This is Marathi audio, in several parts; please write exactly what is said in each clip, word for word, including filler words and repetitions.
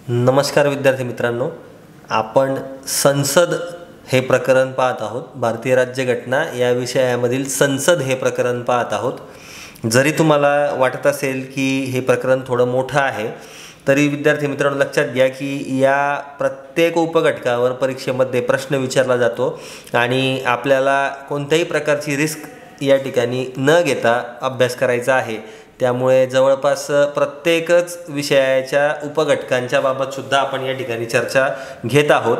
नमस्कार विद्यार्थी मित्रांनो, आपण संसद हे प्रकरण पाहत आहोत. भारतीय राज्यघटना या विषयामधील संसद हे प्रकरण पाहत आहोत. जरी तुम्हाला वाटत असेल की हे प्रकरण थोडं मोठं आहे, तरी विद्यार्थी मित्रांनो लक्षात घ्या की या प्रत्येक उपघटकावर परीक्षेमध्ये प्रश्न विचारला जातो आणि आपल्याला कोणत्याही प्रकारची रिस्क या ठिकाणी न घेता अभ्यास करायचा आहे. त्यामुळे जवळपास प्रत्येकच विषयाच्या उपघटकांच्या बाबत सुद्धा आपण या ठिकाणी चर्चा घेत आहोत.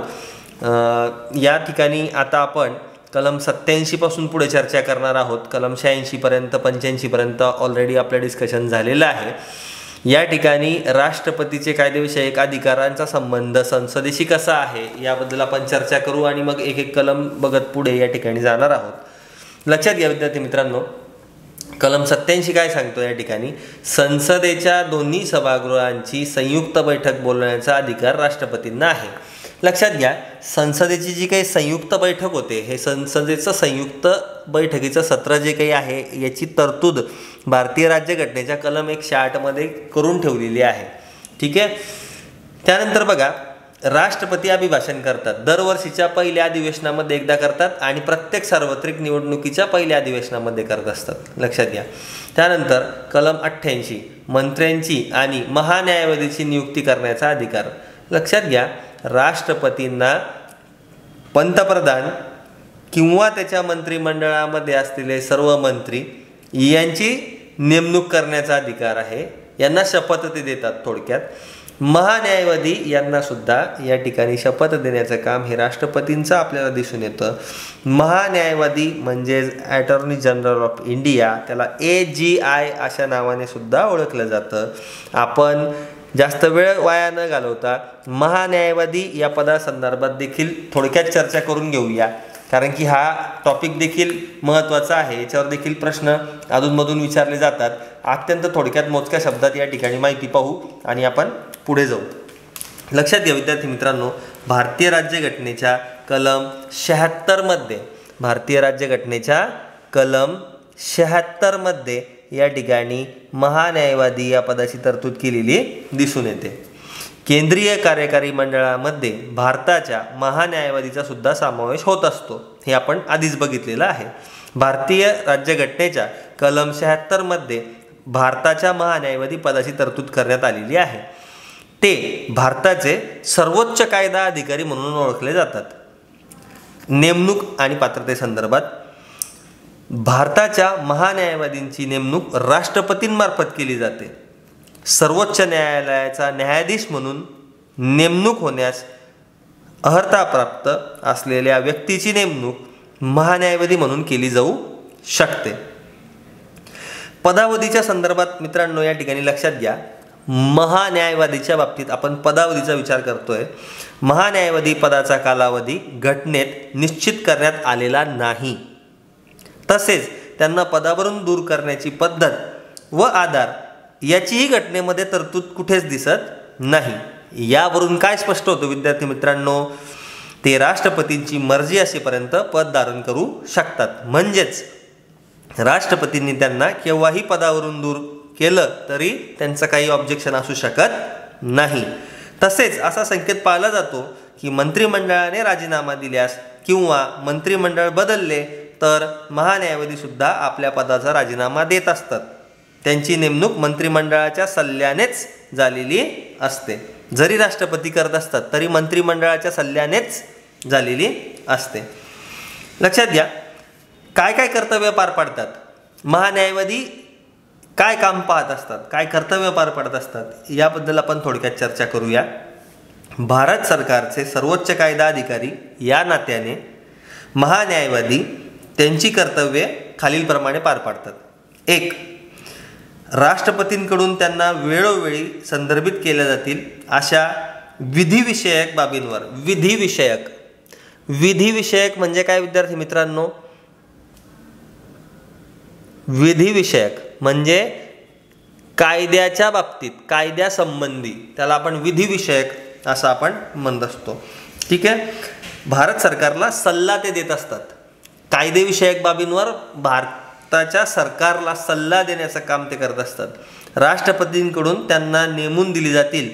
या ठिकाणी आता आपण कलम सत्त्याऐंशी पासून पुढे चर्चा करणार आहोत. कलम शहाऐंशी पर्यंत पंच्याऐंशी पर्यंत ऑलरेडी आपलं डिस्कशन झालेलं आहे. या ठिकाणी राष्ट्रपतीचे कायदेविषयक अधिकारांचा संबंध संसदेशी कसा आहे याबद्दल आपण चर्चा करू आणि मग एक एक कलम बघत पुढे या ठिकाणी जाणार आहोत. लक्षात घ्या विद्यार्थी मित्रांनो, कलम सत्त्याऐंशी काय सांगतो या ठिकाणी, संसदेच्या दोन्ही सभागृहांची संयुक्त बैठक बोलवण्याचा अधिकार राष्ट्रपतींना आहे. लक्षात घ्या, संसदेची जी काही संयुक्त बैठक होते, हे संसदेचं संयुक्त बैठकीचं सत्र जे काही आहे याची तरतूद भारतीय राज्यघटनेच्या कलम एकशे आठ मध्ये करून ठेवलेली आहे. ठीक आहे. त्यानंतर बघा, राष्ट्रपती अभिभाषण करतात. दरवर्षीच्या पहिल्या अधिवेशनामध्ये एकदा करतात आणि प्रत्येक सार्वत्रिक निवडणुकीच्या पहिल्या अधिवेशनामध्ये करत असतात. लक्षात घ्या. त्यानंतर कलम अठ्ठ्याऐंशी, मंत्र्यांची आणि महान्यायवादीची नियुक्ती करण्याचा अधिकार. लक्षात घ्या, राष्ट्रपतींना पंतप्रधान किंवा त्याच्या मंत्रिमंडळामध्ये असलेले सर्व मंत्री यांची नेमणूक करण्याचा अधिकार आहे. यांना शपथ ते देतात. थोडक्यात महान्यायवादी यांना सुद्धा या ठिकाणी शपथ देण्याचं काम हे राष्ट्रपतींचं आपल्याला दिसून येतं. महान्यायवादी म्हणजेच अटॉर्नी जनरल ऑफ इंडिया, त्याला ए जी आय अशा नावाने सुद्धा ओळखलं जातं. आपण जास्त वेळ वाया न घालवता महान्यायवादी या पदासंदर्भात देखील थोडक्यात चर्चा करून घेऊया, कारण की हा टॉपिक देखील महत्त्वाचा आहे. याच्यावर देखील प्रश्न अधूनमधून विचारले जातात. अत्यंत थोडक्यात मोजक्या शब्दात या ठिकाणी माहिती पाहू आणि आपण पुढे जाऊ. लक्षात घ्या विद्यार्थी मित्रांनो, भारतीय राज्यघटनेच्या कलम शहात्तरमध्ये भारतीय राज्यघटनेच्या कलम शहात्तरमध्ये या ठिकाणी महान्यायवादी या पदाची तरतूद केलेली दिसून येते. केंद्रीय कार्यकारी मंडळामध्ये भारताच्या महान्यायवादीचा सुद्धा समावेश होत असतो. हे आपण आधीच बघितलेलं आहे. भारतीय राज्यघटनेच्या कलम शहात्तरमध्ये भारताच्या महान्यायवादी पदाची तरतूद करण्यात आलेली आहे. ते भारताचे सर्वोच्च कायदा अधिकारी म्हणून ओळखले जातात. नेमणूक आणि पात्रतेसंदर्भात भारताच्या महान्यायवादींची नेमणूक राष्ट्रपतींमार्फत केली जाते. सर्वोच्च न्यायालयाचा न्यायाधीश म्हणून नेमणूक होण्यास अर्हता प्राप्त असलेल्या व्यक्तीची नेमणूक महान्यायवादी म्हणून केली जाऊ शकते. पदावधीच्या संदर्भात मित्रांनो या ठिकाणी लक्षात घ्या, महान्यायवादीच्या बाबतीत आपण पदावधीचा विचार करतोय. महान्यायवादी पदाचा कालावधी घटनेत निश्चित करण्यात आलेला नाही. तसेच त्यांना पदावरून दूर करण्याची पद्धत व आधार याचीही घटनेमध्ये तरतूद कुठेच दिसत नाही. यावरून काय स्पष्ट होतं विद्यार्थी मित्रांनो, ते राष्ट्रपतींची मर्जी असेपर्यंत पद धारण करू शकतात. म्हणजेच राष्ट्रपतींनी त्यांना केव्हाही पदावरून दूर केलं तरी त्यांचं काही ऑब्जेक्शन असू शकत नाही. तसेच असा संकेत पाळला जातो की मंत्रिमंडळाने राजीनामा दिल्यास किंवा मंत्रिमंडळ बदलले तर महान्यायवादी सुद्धा आपल्या पदाचा राजीनामा देत असतात. त्यांची नेमणूक मंत्रिमंडळाच्या सल्ल्यानेच झालेली असते. जरी राष्ट्रपती करत असतात तरी मंत्रिमंडळाच्या सल्ल्यानेच झालेली असते. लक्षात घ्या, काय काय कर्तव्य पार पाडतात महान्यायवादी, काय काम पाहत असतात, काय कर्तव्य पार पाडत असतात याबद्दल आपण थोडक्यात चर्चा करूया. भारत सरकारचे सर्वोच्च कायदा अधिकारी या नात्याने महान्यायवादी त्यांची कर्तव्ये खालीलप्रमाणे पार पाडतात. एक, राष्ट्रपतींकडून त्यांना वेळोवेळी संदर्भित केल्या जातील अशा विधिविषयक बाबींवर. विधिविषयक विधिविषयक म्हणजे काय विद्यार्थी मित्रांनो, विधिविषयक म्हणजे कायद्याच्या बाबतीत, कायद्यासंबंधी, त्याला आपण विधिविषयक असं आपण म्हणत असतो. ठीक आहे. भारत सरकारला सल्ला ते देत असतात. कायदेविषयक बाबींवर भारताच्या सरकारला सल्ला देण्याचं काम ते करत असतात. राष्ट्रपतींकडून त्यांना नेमून दिली जातील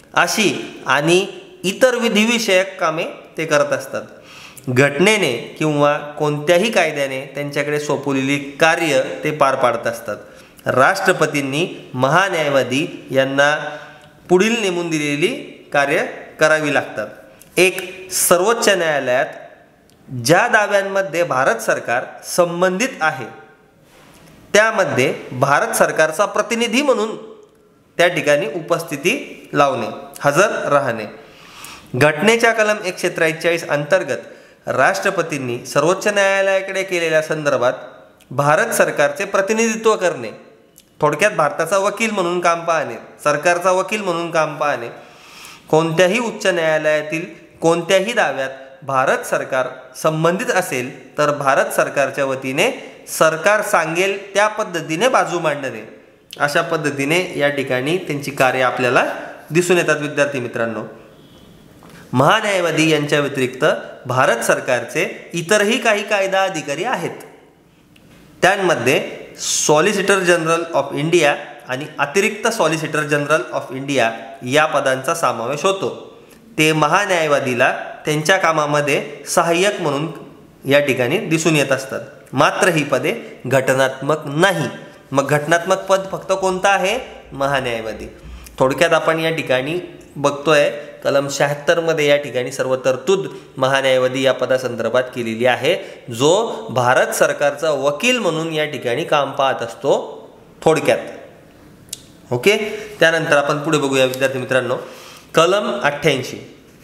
अशी आणि इतर विधिविषयक कामे ते करत असतात. घटनेने किंवा कोणत्याही कायद्याने त्यांच्याकडे सोपवलेली कार्य ते पार पाडत असतात. राष्ट्रपतींनी महान्यायवादी यांना पुढील नेमून दिलेली कार्य करावी लागतात. एक, सर्वोच्च न्यायालयात ज्या दाव्यांमध्ये भारत सरकार संबंधित आहे त्यामध्ये भारत सरकारचा प्रतिनिधी म्हणून त्या ठिकाणी उपस्थिती लावणे, हजर राहणे. घटनेच्या कलम एकशे त्रेचाळीस अंतर्गत राष्ट्रपतींनी सर्वोच्च न्यायालयाकडे केलेल्या संदर्भात भारत सरकारचे प्रतिनिधित्व करणे, थोडक्यात भारताचा वकील म्हणून काम पाहणे, सरकारचा वकील म्हणून काम पाहणे. कोणत्याही उच्च न्यायालयातील कोणत्याही दाव्यात भारत सरकार संबंधित असेल तर भारत सरकारच्या वतीने सरकार सांगेल त्या पद्धतीने बाजू मांडणे. अशा पद्धतीने या ठिकाणी त्यांची कार्य आपल्याला दिसून येतात. विद्यार्थी मित्रांनो, महान्यायवादी यांच्या व्यतिरिक्त भारत सरकारचे इतरही काही कायदा अधिकारी आहेत. त्यांमध्ये सॉलिसिटर जनरल ऑफ इंडिया आणि अतिरिक्त सॉलिसिटर जनरल ऑफ इंडिया या पदांचा समावेश होतो. ते महान्यायवादीला त्यांच्या कामामध्ये सहाय्यक म्हणून या ठिकाणी दिसून येत असतात. मात्र ही पदे घटनात्मक नाही. मग घटनात्मक पद फक्त कोणतं आहे? महान्यायवादी. थोडक्यात आपण या ठिकाणी बघतोय कलम शहात्तर मध्ये या ठिकाणी सर्व तरतूद महान्यायवादी या पदासंदर्भात केलेली आहे, जो भारत सरकारचा वकील म्हणून या ठिकाणी काम पाहत असतो थोडक्यात. ओके, त्यानंतर आपण पुढे बघूया विद्यार्थी मित्रांनो. कलम अठ्ठ्याऐंशी,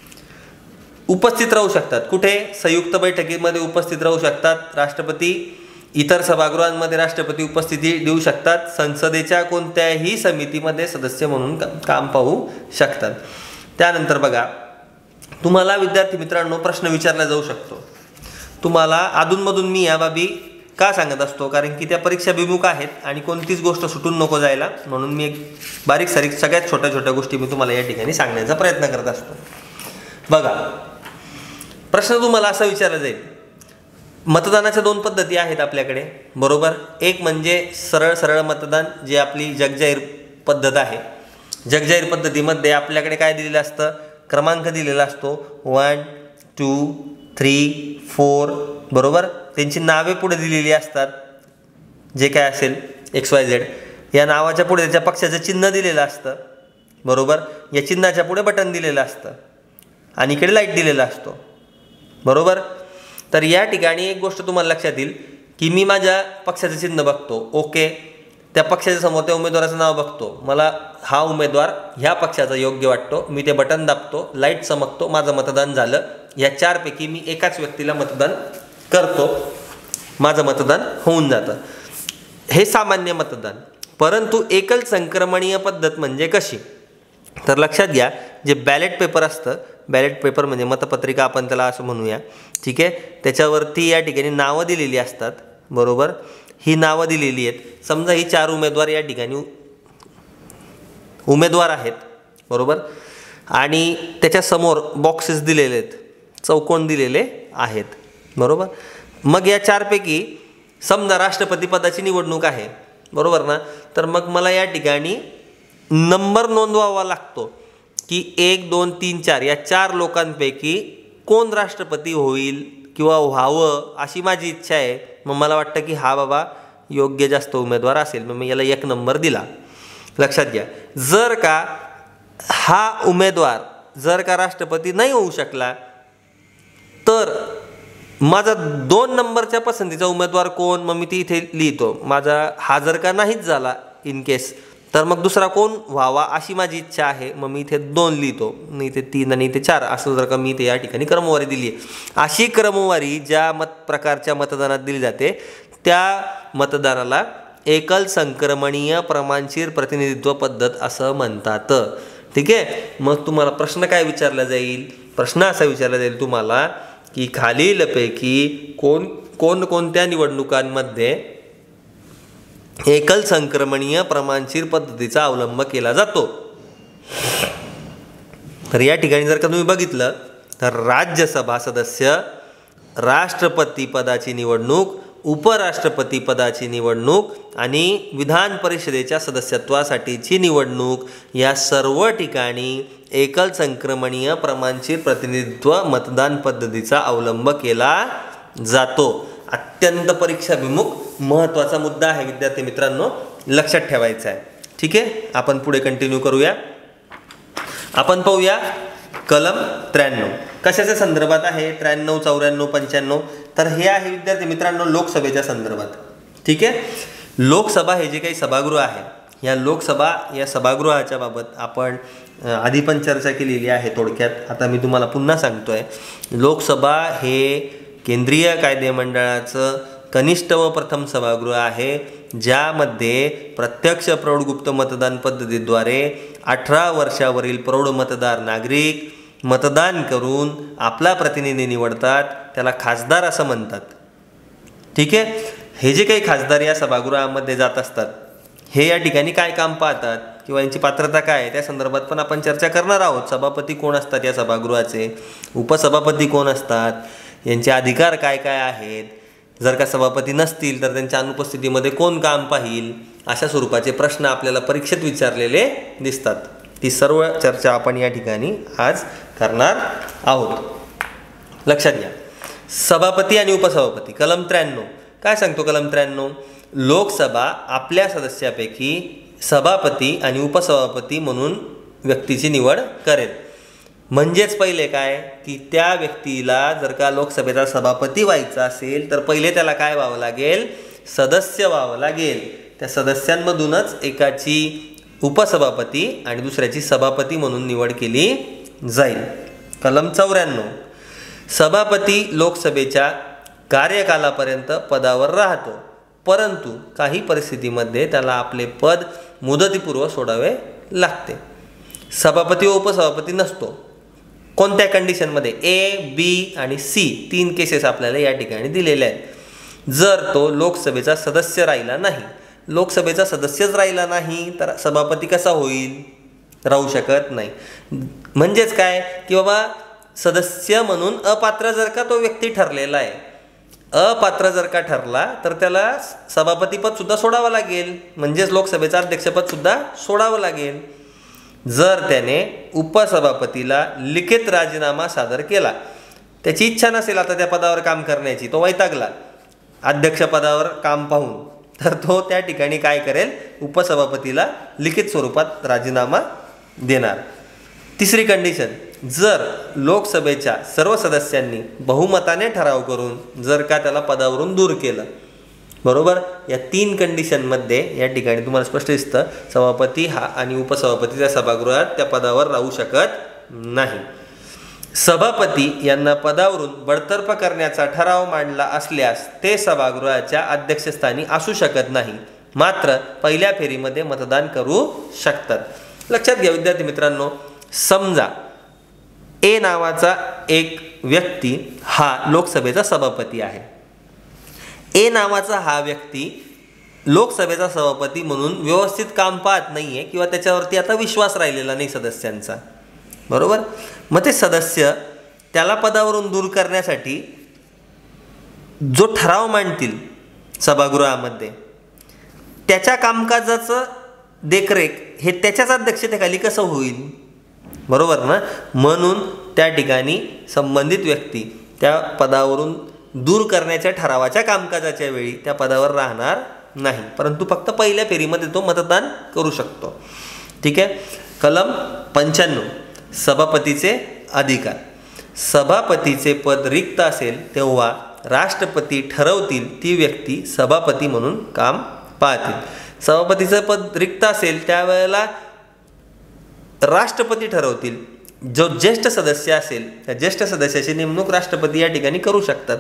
उपस्थित राहू शकतात. कुठे? संयुक्त बैठकीमध्ये उपस्थित राहू शकतात. राष्ट्रपती इतर सभागृहांमध्ये राष्ट्रपती उपस्थिती देऊ शकतात. संसदेच्या कोणत्याही समितीमध्ये सदस्य म्हणून काम पाहू शकतात. त्यानंतर बघा, तुम्हाला विद्यार्थी मित्रांनो प्रश्न विचारला जाऊ शकतो. तुम्हाला अधूनमधून मी या बाबी का सांगत असतो? कारण की त्या परीक्षाभिमुख आहेत आणि कोणतीच गोष्ट सुटून नको जायला, म्हणून मी एक बारीक सारीक सगळ्यात छोट्या छोट्या गोष्टी मी तुम्हाला या ठिकाणी सांगण्याचा प्रयत्न करत असतो. बघा, प्रश्न तुम्हाला असा विचारला जाईल, मतदानाच्या दोन पद्धती आहेत आपल्याकडे, बरोबर? एक म्हणजे सरळ सरळ मतदान, जे आपली जगजाहीर पद्धत आहे. जगजाहीर पद्धतीमध्ये आपल्याकडे काय दिलेलं असतं? क्रमांक दिलेला असतो, वन टू थ्री फोर, बरोबर? त्यांची नावे पुढे दिलेली असतात, जे काय असेल एक्स वाय झेड. या नावाच्या पुढे त्याच्या पक्षाचं चिन्ह दिलेलं असतं, बरोबर? या चिन्हाच्या पुढे बटन दिलेलं असतं आणि इकडे लाईट दिलेला असतो, बरोबर? तर या ठिकाणी एक गोष्ट तुम्हाला लक्षात येईल की मी माझ्या पक्षाचं चिन्ह बघतो, ओके, त्या पक्षाच्या समोर त्या उमेदवाराचं नाव बघतो, मला हा उमेदवार ह्या पक्षाचा योग्य वाटतो, मी ते बटन दाबतो, लाईट चमकतो, माझं मतदान झालं. या चारपैकी मी एकाच व्यक्तीला मतदान करतो, माझं मतदान होऊन जातं. हे सामान्य मतदान. परंतु एकल संक्रमणीय पद्धत म्हणजे कशी? तर लक्षात घ्या, जे बॅलेट पेपर असतं, बॅलेट पेपर म्हणजे मतपत्रिका आपण त्याला असं म्हणूया, ठीक आहे, त्याच्यावरती या ठिकाणी नावं दिलेली असतात, बरोबर? ही नावं दिलेली आहेत. समजा ही चार उमेदवार या ठिकाणी उमेदवार आहेत, बरोबर? आणि त्याच्यासमोर बॉक्सेस दिलेले आहेत, चौकोन दिलेले आहेत, बरोबर? मग या चारपैकी समजा राष्ट्रपती पदाची निवडणूक आहे, बरोबर ना? तर मग मला या ठिकाणी नंबर नोंदवावा लागतो की एक दोन तीन चार या चार लोकांपैकी कोण राष्ट्रपती होईल किंवा व्हावं अशी माझी इच्छा आहे. मग मला वाटतं की हा बाबा योग्य जास्त उमेदवार असेल, मग मी याला एक नंबर दिला. लक्षात घ्या, जर का हा उमेदवार जर का राष्ट्रपती नाही होऊ शकला तर माझा दोन नंबरच्या पसंतीचा उमेदवार कोण, मग मी ती इथे लिहितो. माझा हा जर का नाहीच झाला इन केस, तर मग दुसरा कोण व्हावा अशी माझी इच्छा आहे, मग मी इथे दोन लिहितो, मी इथे तीन आणि इथे चार, असं जर का मी इथे या ठिकाणी क्रमवारी दिली आहे. अशी क्रमवारी ज्या मत प्रकारच्या मतदानात दिली जाते त्या मतदानाला एकल संक्रमणीय प्रमाणशीर प्रतिनिधित्व पद्धत असं म्हणतात, ठीक आहे? मग तुम्हाला प्रश्न काय विचारला जाईल? प्रश्न असा विचारला जाईल तुम्हाला की खालीलपैकी कोण कोण कोणत्या निवडणुकांमध्ये एकल संक्रमणीय प्रमाणशीर पद्धतीचा अवलंब केला जातो? तर या ठिकाणी जर का तुम्ही बघितलं तर राज्यसभा सदस्य, राष्ट्रपती पदाची निवडणूक, उपराष्ट्रपती पदाची निवडणूक आणि विधान परिषदेच्या सदस्यत्वासाठीची निवडणूक या सर्व ठिकाणी एकल संक्रमणीय प्रमाणशीर प्रतिनिधित्व मतदान पद्धतीचा अवलंब केला जातो. अत्यंत परीक्षाभिमुख महत्त्वाचा मुद्दा आहे विद्यार्थी मित्रांनो, लक्षात ठेवायचा आहे. ठीक आहे, आपण पुढे कंटिन्यू करूया. आपण पाहूया कलम त्र्याण्णव कशाच्या संदर्भात आहे. त्र्याण्णव चौऱ्याण्णव पंच्याण्णव तर हे आहे विद्यार्थी मित्रांनो लोकसभेच्या संदर्भात. ठीक आहे, लोकसभा हे जे काही सभागृह आहे, या लोकसभा या सभागृहाच्या बाबत आपण आधी पण चर्चा केलेली आहे थोडक्यात. आता मी तुम्हाला पुन्हा सांगतोय, लोकसभा हे केंद्रीय कायदेमंडळाचं कनिष्ठ व प्रथम सभागृह आहे, ज्यामध्ये प्रत्यक्ष प्रौढ गुप्त मतदान पद्धतीद्वारे अठरा वर्षावरील प्रौढ मतदार नागरिक मतदान करून आपला प्रतिनिधी निवडतात. त्याला खासदार असं म्हणतात. ठीक आहे, हे जे काही खासदार या सभागृहामध्ये जात असतात, हे या ठिकाणी काय काम पाहतात किंवा यांची पात्रता काय आहे त्या संदर्भात पण आपण चर्चा करणार आहोत. सभापती कोण असतात या सभागृहाचे, उपसभापती कोण असतात, यांचे अधिकार काय काय आहेत, जर का सभापती नसतील तर त्यांच्या अनुपस्थितीमध्ये कोण काम पाहिल, अशा स्वरूपाचे प्रश्न आपल्याला परीक्षेत विचारलेले दिसतात. ती सर्व चर्चा आपण या ठिकाणी आज करणार आहोत. लक्षात घ्या, सभापती आणि उपसभापती कलम त्र्याण्णव काय सांगतो. कलम त्र्याण्णव लोकसभा आपल्या सदस्यापैकी सभापती आणि उपसभापती म्हणून व्यक्तीची निवड करेल. म्हणजेच पहिले काय की त्या व्यक्तीला जर का लोकसभेचा सभापती व्हायचा असेल तर पहिले त्याला काय व्हावं लागेल, सदस्य व्हावं लागेल. त्या सदस्यांमधूनच एकाची उपसभापती आणि दुसऱ्याची सभापती म्हणून निवड केली जाईल. कलम चौऱ्याण्णव सभापती लोकसभेच्या कार्यकालापर्यंत पदावर राहतो, परंतु काही परिस्थितीमध्ये त्याला आपले पद मुदतीपूर्व सोडावे लागते. सभापती व उपसभापती नसतो. कोणत्या कंडिशनमध्ये, ए बी आणि सी तीन केसेस आपल्याला या ठिकाणी दिलेल्या आहेत. जर तो लोकसभेचा सदस्य राहिला नाही, लोकसभेचा सदस्यच राहिला नाही तर सभापती कसा होईल, राहू शकत नाही. म्हणजेच काय की बाबा सदस्य म्हणून अपात्र जर का तो व्यक्ती ठरलेला आहे, अपात्र जर का ठरला तर त्याला सभापतीपद सुद्धा सोडावं लागेल, म्हणजेच लोकसभेचं अध्यक्षपद सुद्धा सोडावं लागेल. जर त्याने उपसभापतीला लिखित राजीनामा सादर केला, त्याची इच्छा नसेल आता त्या पदावर काम करण्याची, तो वैतागला अध्यक्षपदावर काम पाहून, तर तो त्या ठिकाणी काय करेल, उपसभापतीला लिखित स्वरूपात राजीनामा देणार. तिसरी कंडिशन, जर लोकसभेच्या सर्व सदस्यांनी बहुमताने ठराव करून जर का त्याला पदावरून दूर केलं, बरोबर. या तीन कंडिशनमध्ये या ठिकाणी तुम्हाला स्पष्ट दिसतं सभापती हा आणि उपसभापती त्या सभागृहात त्या पदावर राहू शकत नाही. सभापती यांना पदावरून बडतर्फ करण्याचा ठराव मांडला असल्यास ते सभागृहाच्या अध्यक्षस्थानी असू शकत नाही, मात्र पहिल्या फेरीमध्ये मतदान करू शकतात. लक्षात घ्या विद्यार्थी मित्रांनो, समजा ए नावाचा एक व्यक्ती हा लोकसभेचा सभापती आहे. ए नावाचा हा व्यक्ती लोकसभेचा सभापती म्हणून व्यवस्थित काम पाहत नाही आहे किंवा त्याच्यावरती आता विश्वास राहिलेला नाही सदस्यांचा, बरोबर. मग ते सदस्य त्याला पदावरून दूर करण्यासाठी जो ठराव मांडतील सभागृहामध्ये, त्याच्या कामकाजाचं देखरेख हे त्याच्याच अध्यक्षतेखाली कसं होईल, बरोबर ना. म्हणून त्या ठिकाणी संबंधित व्यक्ती त्या पदावरून दूर करण्याच्या ठरावाच्या कामकाजाच्या वेळी त्या पदावर राहणार नाही, परंतु फक्त पहिल्या फेरीमध्ये तो मतदान करू शकतो. ठीक आहे. कलम पंच्याण्णव सभापतीचे अधिकार. सभापतीचे पद रिक्त असेल तेव्हा राष्ट्रपती ठरवतील ती व्यक्ती सभापती म्हणून काम पाहतील. सभापतीचं पद रिक्त असेल त्यावेळेला राष्ट्रपती ठरवतील. जो ज्येष्ठ सदस्य असेल त्या ज्येष्ठ सदस्याची नेमणूक राष्ट्रपती या ठिकाणी करू शकतात.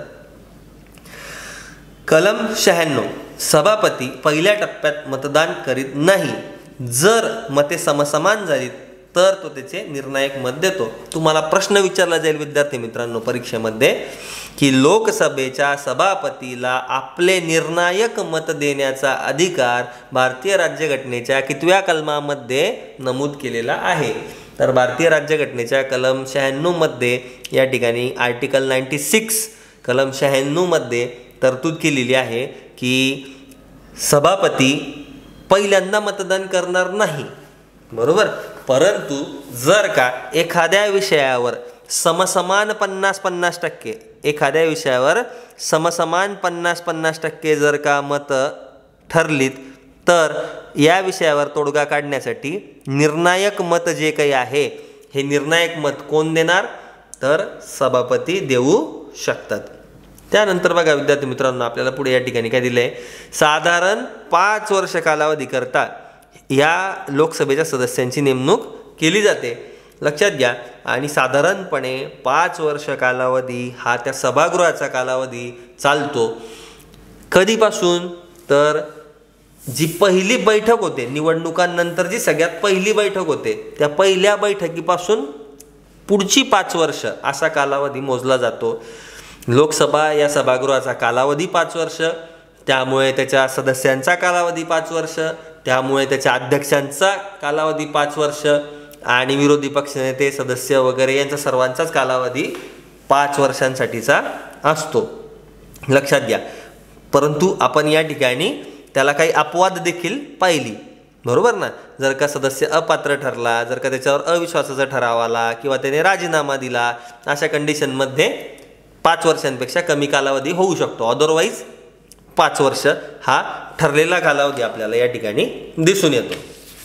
कलम शहाण्णव सभापती पहिल्या टप्प्यात मतदान करीत नाही. जर मते समसमान झाली तर तो त्याचे निर्णायक मत देतो. तुम्हाला प्रश्न विचारला जाईल विद्यार्थी मित्रांनो परीक्षेमध्ये की लोकसभेच्या सभापतीला आपले निर्णायक मत देण्याचा अधिकार भारतीय राज्यघटनेच्या कितव्या कलमामध्ये नमूद केलेला आहे. तर भारतीय राज्यघटनेच्या कलम शहाण्णव मध्ये या ठिकाणी आर्टिकल नाईन्टी सिक्स कलम शहाण्णव मध्ये तरतूद केलेली आहे की सभापती पहिल्यांदा मतदान करणार नाही, बरोबर. परंतु जर का एखाद्या विषयावर समसमान पन्नास पन्नास टक्के एखाद्या विषयावर समसमान पन्नास पन्नास टक्के जर का मतं ठरलीत तर या विषयावर तोडगा काढण्यासाठी निर्णायक मत जे काही आहे हे निर्णायक मत कोण देणार तर सभापती देऊ शकतात. त्यानंतर बघा विद्यार्थी मित्रांनो, आपल्याला पुढे या ठिकाणी काय दिलं आहे, साधारण पाच वर्ष कालावधीकरता या लोकसभेच्या सदस्यांची नेमणूक केली जाते. लक्षात घ्या. आणि साधारणपणे पाच वर्ष कालावधी हा त्या सभागृहाचा कालावधी चालतो. कधीपासून तर जी पहिली बैठक होते निवडणुकांनंतर, जी सगळ्यात पहिली बैठक होते त्या पहिल्या बैठकीपासून पुढची पाच वर्ष असा कालावधी मोजला जातो. लोकसभा या सभागृहाचा कालावधी पाच वर्ष, त्यामुळे त्याच्या सदस्यांचा कालावधी पाच वर्ष, त्यामुळे त्याच्या अध्यक्षांचा कालावधी पाच वर्ष आणि विरोधी पक्षनेते सदस्य वगैरे यांचा सर्वांचाच कालावधी पाच वर्षांसाठीचा असतो. लक्षात घ्या. परंतु आपण या ठिकाणी त्याला काही अपवाद देखील पाहिली. बरोबर ना. जर का सदस्य अपात्र ठरला, जर का त्याच्यावर अविश्वासाचा ठराव आला किंवा त्याने राजीनामा दिला, अशा कंडिशनमध्ये पाच वर्षांपेक्षा कमी कालावधी होऊ शकतो. अदरवाईज पाच वर्ष हा ठरलेला कालावधी आपल्याला या ठिकाणी दिसून येतो.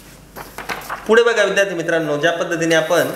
पुढे बघा विद्यार्थी मित्रांनो, ज्या पद्धतीने आपण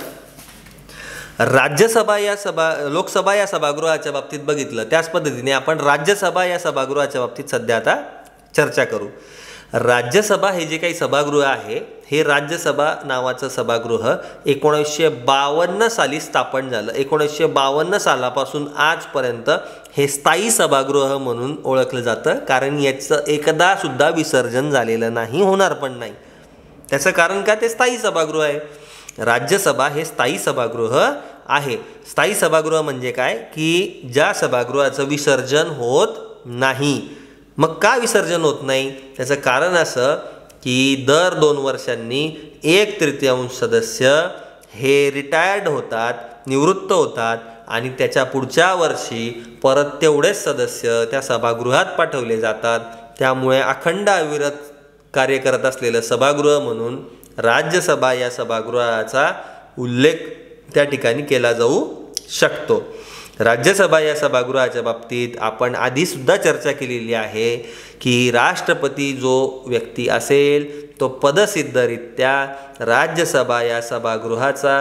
राज्यसभा या सभा लोकसभा या सभागृहाच्या बाबतीत बघितलं, त्याच पद्धतीने आपण राज्यसभा या सभागृहाच्या बाबतीत सध्या आता चर्चा करू. राज्यसभा हे जे काही सभागृह आहे हे राज्यसभा नावाचं सभागृह एकोणीसशे बावन्न साली स्थापन झालं. एकोणीसशे बावन्न सालापासून आजपर्यंत हे स्थायी सभागृह म्हणून ओळखलं जातं, कारण याचं एकदा सुद्धा विसर्जन झालेलं नाही, होणार पण नाही. त्याचं कारण का, ते स्थायी सभागृह आहे. राज्यसभा हे स्थायी सभागृह आहे. स्थायी सभागृह म्हणजे काय की ज्या सभागृहाचं विसर्जन होत नाही. मग का विसर्जन होत नाही, त्याचं कारण असं की दर दोन वर्षांनी एक तृतीयांश सदस्य हे रिटायर्ड होतात, निवृत्त होतात आणि त्याच्या पुढच्या वर्षी परत तेवढेच सदस्य त्या सभागृहात पाठवले जातात. त्यामुळे अखंड अविरत कार्य करत असलेलं सभागृह म्हणून राज्यसभा या सभागृहाचा उल्लेख त्या ठिकाणी केला जाऊ शकतो. राज्यसभा या सभागृहाच्या बाबतीत आपण आधीसुद्धा चर्चा केलेली आहे की राष्ट्रपती जो व्यक्ती असेल तो पदसिद्धरित्या राज्यसभा या सभागृहाचा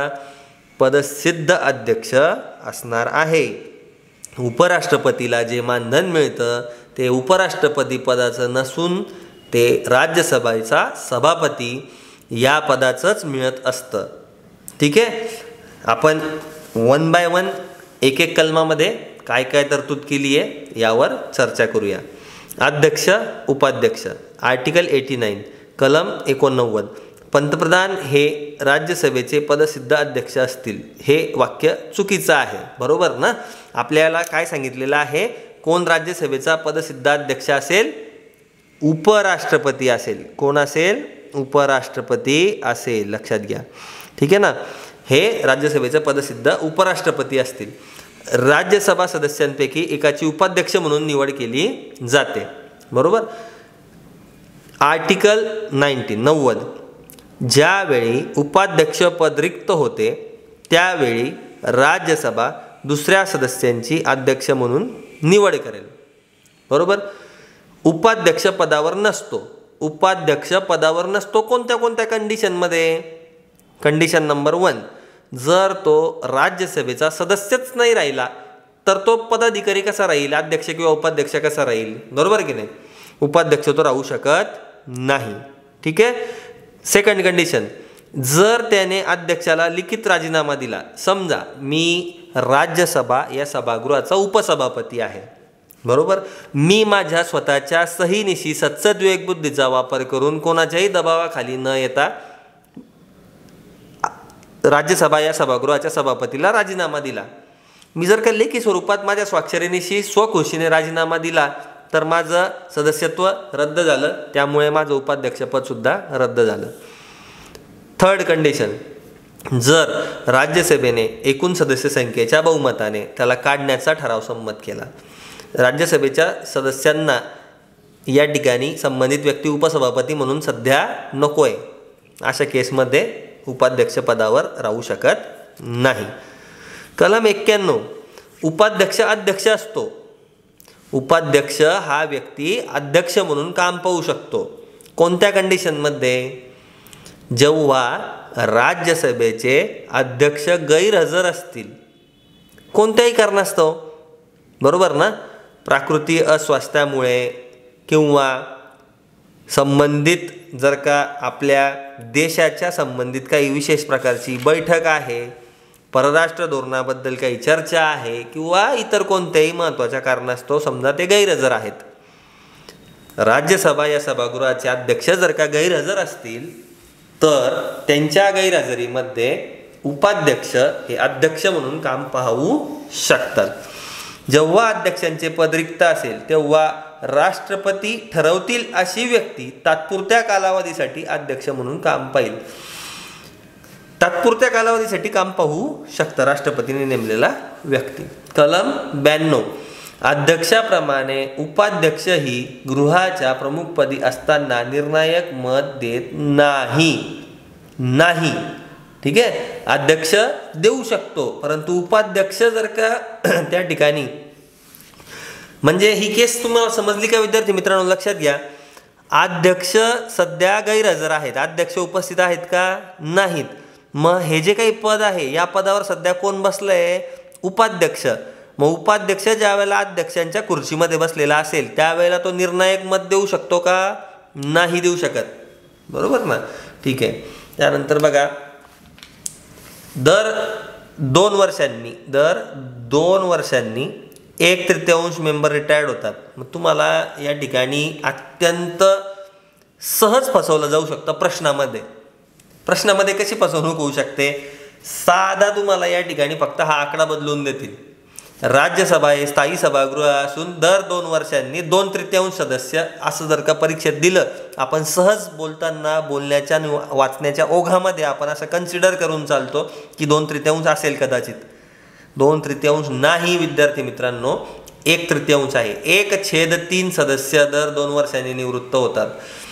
पदसिद्ध अध्यक्ष असणार आहे. उपराष्ट्रपतीला जे मानधन मिळतं ते उपराष्ट्रपती पदाचं नसून ते राज्यसभेचा सभापती या पदाचंच मिळत असतं. ठीक आहे. आपण वन बाय वन एक एक कलमामध्ये काय काय तरतूद केली आहे यावर चर्चा करूया. अध्यक्ष उपाध्यक्ष आर्टिकल एटी नाईन कलम एकोणनव्वद, पंतप्रधान हे राज्यसभेचे पदसिद्ध अध्यक्ष असतील, हे वाक्य चुकीचं आहे. बरोबर ना. आपल्याला काय सांगितलेलं आहे, कोण राज्यसभेचा पदसिद्ध अध्यक्ष असेल, उपराष्ट्रपती असेल. कोण असेल, उपराष्ट्रपती असेल. लक्षात घ्या. ठीक आहे ना. हे राज्यसभेचे पदसिद्ध उपराष्ट्रपती असतील. राज्यसभा सदस्यांपैकी एकाची उपाध्यक्ष म्हणून निवड केली जाते. बरोबर. आर्टिकल नाईन्टीन नव्वद, ज्यावेळी उपाध्यक्षपद रिक्त होते त्यावेळी राज्यसभा दुसऱ्या सदस्यांची अध्यक्ष म्हणून निवड करेल. बरोबर. उपाध्यक्ष पदावर नसतो. उपाध्यक्ष पदावर नसतो कोणत्या कोणत्या कंडिशनमध्ये. कंडिशन नंबर वन, जर तो राज्यसभेचा सदस्यच नाही राहिला तर तो पदाधिकारी कसा राहील, अध्यक्ष किंवा उपाध्यक्ष कसा राहील. बरोबर की नाही. उपाध्यक्ष तो राहू शकत नाही. ठीक आहे. सेकंड कंडिशन, जर त्याने अध्यक्षाला लिखित राजीनामा दिला. समजा मी राज्यसभा या सभागृहाचा उपसभापती आहे. बरोबर. मी माझ्या स्वतःच्या सहीनिशी सत्सद्विवेक बुद्धीचा वापर करून कोणाच्याही दबावाखाली न येता राज्यसभा या सभागृहाच्या सभापतीला राजीनामा दिला. मी जर का लेखी स्वरूपात माझ्या स्वाक्षरीनिशी स्वखुशीने राजीनामा दिला तर माझं सदस्यत्व रद्द झालं, त्यामुळे माझं उपाध्यक्षपद सुद्धा रद्द झालं. थर्ड कंडिशन, जर राज्यसभेने एकूण सदस्य संख्येच्या बहुमताने त्याला काढण्याचा ठराव संमत केला. राज्यसभेच्या सदस्यांना या ठिकाणी संबंधित व्यक्ती उपसभापती म्हणून सध्या नको आहे. अशा केसमध्ये उपाध्यक्ष पदावर राहू शकत नाही. कलम एक्क्याण्णव, उपाध्यक्ष अध्यक्ष असतो. उपाध्यक्ष हा व्यक्ती अध्यक्ष म्हणून काम पाहू शकतो. कोणत्या कंडिशनमध्ये? जेव्हा राज्यसभेचे अध्यक्ष गैरहजर असतील कोणत्याही कारणास्तव, बरोबर ना, प्राकृतिक अस्वास्थ्यामुळे किंवा संबंधित जर का आपल्या देशाच्या संबंधित काही विशेष प्रकारची बैठक आहे, परराष्ट्र धोरणाबद्दल काही चर्चा आहे किंवा इतर कोणत्याही महत्त्वाच्या कारणास्तव समजा ते गैरहजर आहेत. राज्यसभा या सभागृहाचे अध्यक्ष जर का गैरहजर असतील तर त्यांच्या गैरहजेरीमध्ये उपाध्यक्ष हे अध्यक्ष म्हणून काम पाहू शकतात. जेव्हा अध्यक्षांचे पद रिक्त असेल तेव्हा राष्ट्रपती ठरवतील अशी व्यक्ती तात्पुरत्या कालावधीसाठी अध्यक्ष म्हणून काम पाहिल. तात्पुरत्या कालावधीसाठी काम पाहू शकतं राष्ट्रपतीने नेमलेला व्यक्ती. कलम ब्याण्णव, अध्यक्षाप्रमाणे उपाध्यक्षही गृहाच्या प्रमुखपदी असताना निर्णायक मत देत नाही. नाही ठीक आहे, अध्यक्ष देऊ शकतो परंतु उपाध्यक्ष जर का त्या ठिकाणी, म्हणजे ही केस तुम्हाला समजली का विद्यार्थी मित्रांनो? लक्षात घ्या, अध्यक्ष सध्या गैरहजर आहेत, अध्यक्ष उपस्थित आहेत का? नाहीत. मग हे जे काही पद आहे या पदावर सध्या कोण बसलंय? उपाध्यक्ष. मग उपाध्यक्ष ज्या वेळेला अध्यक्षांच्या खुर्चीमध्ये बसलेला असेल त्यावेळेला तो निर्णायक मत देऊ शकतो का? नाही देऊ शकत, बरोबर ना? ठीक आहे. त्यानंतर बघा, दर दोन वर्षांनी दर दोन वर्षांनी एक तृतीयांश मेंबर रिटायर्ड होतात. मग तुम्हाला या ठिकाणी अत्यंत सहज फसवलं जाऊ शकतं प्रश्नामध्ये. प्रश्नामध्ये कशी फसवणूक होऊ शकते? साधा तुम्हाला या ठिकाणी फक्त हा आकडा बदलून देतील. राज्यसभा हे स्थायी सभागृह असून दर दोन वर्षांनी दोन तृतीयांश सदस्य असं जर का परीक्षेत दिलं, आपण सहज बोलताना बोलण्याच्या वाचण्याच्या ओघामध्ये आपण असं कन्सिडर करून चालतो की दोन तृतीयांश असेल कदाचित. दोन तृतीयांश नाही विद्यार्थी मित्रांनो, एक तृतीयांश आहे. एक छेद तीन सदस्य दर दोन वर्षांनी निवृत्त होतात.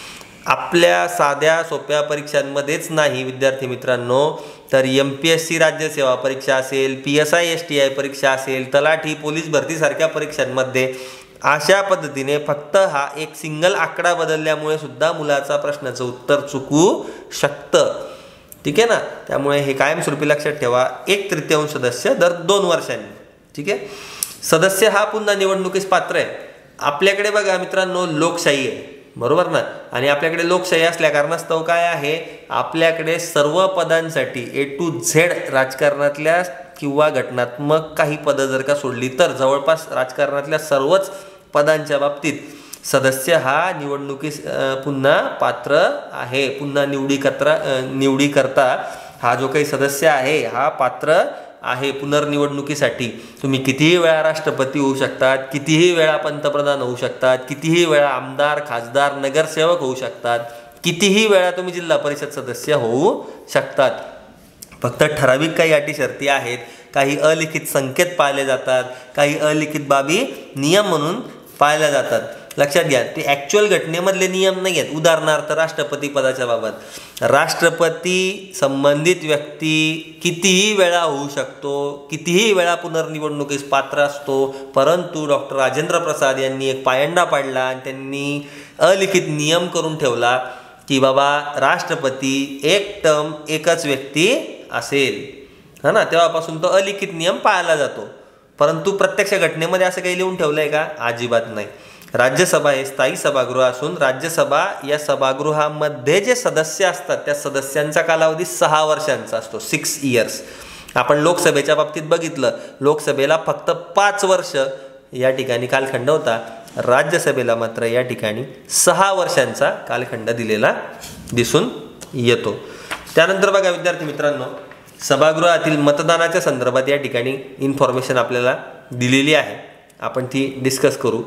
आपल्या साध्या सोप्या परीक्षांमध्येच नाही विद्यार्थी मित्रांनो, तर एम पी एस सी राज्यसेवा परीक्षा असेल, P S I S T I परीक्षा असेल, तलाठी पोलीस भरतीसारख्या परीक्षांमध्ये अशा पद्धतीने फक्त हा एक सिंगल आकडा बदलल्यामुळे सुद्धा मुलाचा प्रश्नाचं उत्तर चुकू शकतं. ठीक आहे ना? त्यामुळे हे कायमस्वरूपी लक्षात ठेवा, एक तृतीयांश सदस्य दर दोन वर्षांनी. ठीक आहे. सदस्य हा पुन्हा निवडणुकीस पात्र आहे. आपल्याकडे बघा मित्रांनो लोकशाही आहे, बरोबर ना? आणि आपल्याकडे लोकशाही असल्या कारणास्तव काय आहे, आपल्याकडे सर्व पदांसाठी ए टू झेड राजकारणातल्या किंवा घटनात्मक काही पदं जर का सोडली तर जवळपास राजकारणातल्या सर्वच पदांच्या बाबतीत सदस्य हा निवडणुकीस पुन्हा पात्र आहे. पुन्हा निवडी करता निवडी करता हा जो काही सदस्य आहे हा पात्र आहे पुनर्निवडणुकीसाठी. तुम्ही कितीही वेळा राष्ट्रपती होऊ शकतात, कितीही वेळा पंतप्रधान होऊ शकतात, कितीही वेळा आमदार, खासदार, नगरसेवक होऊ शकतात, कितीही वेळा तुम्ही जिल्हा परिषद सदस्य होऊ शकतात. फक्त ठराविक काही अटी शर्ती आहेत, काही अलिखित संकेत पाळले जातात, काही अलिखित बाबी नियम म्हणून पाळल्या जातात. लक्षात घ्या, ते ॲक्च्युअल घटनेमधले नियम नाही आहेत. उदाहरणार्थ राष्ट्रपती पदाच्या बाबत राष्ट्रपती संबंधित व्यक्ती कितीही वेळा होऊ शकतो, कितीही वेळा पुनर्निवडणुकीस पात्र असतो, परंतु डॉक्टर राजेंद्र प्रसाद यांनी एक पायंडा पाडला आणि त्यांनी अलिखित नियम करून ठेवला की बाबा राष्ट्रपती एक टर्म एकच व्यक्ती असेल, हा ना? तेव्हापासून तो अलिखित नियम पाळला जातो. परंतु प्रत्यक्ष घटनेमध्ये असं काही लिहून ठेवलं आहे का? अजिबात नाही. राज्यसभा हे स्थायी सभागृह असून राज्यसभा या सभागृहामध्ये जे सदस्य असतात त्या सदस्यांचा कालावधी सहा वर्षांचा असतो, सिक्स इयर्स. आपण लोकसभेच्या बाबतीत बघितलं, लोकसभेला फक्त पाच वर्ष या ठिकाणी कालखंड होता. राज्यसभेला मात्र या ठिकाणी सहा वर्षांचा कालखंड दिलेला दिसून येतो. त्यानंतर बघा विद्यार्थी मित्रांनो, सभागृहातील मतदानाच्या संदर्भात या ठिकाणी इन्फॉर्मेशन आपल्याला दिलेली आहे. आपण ती डिस्कस करू,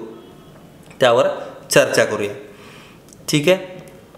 त्यावर चर्चा करूया. ठीक आहे,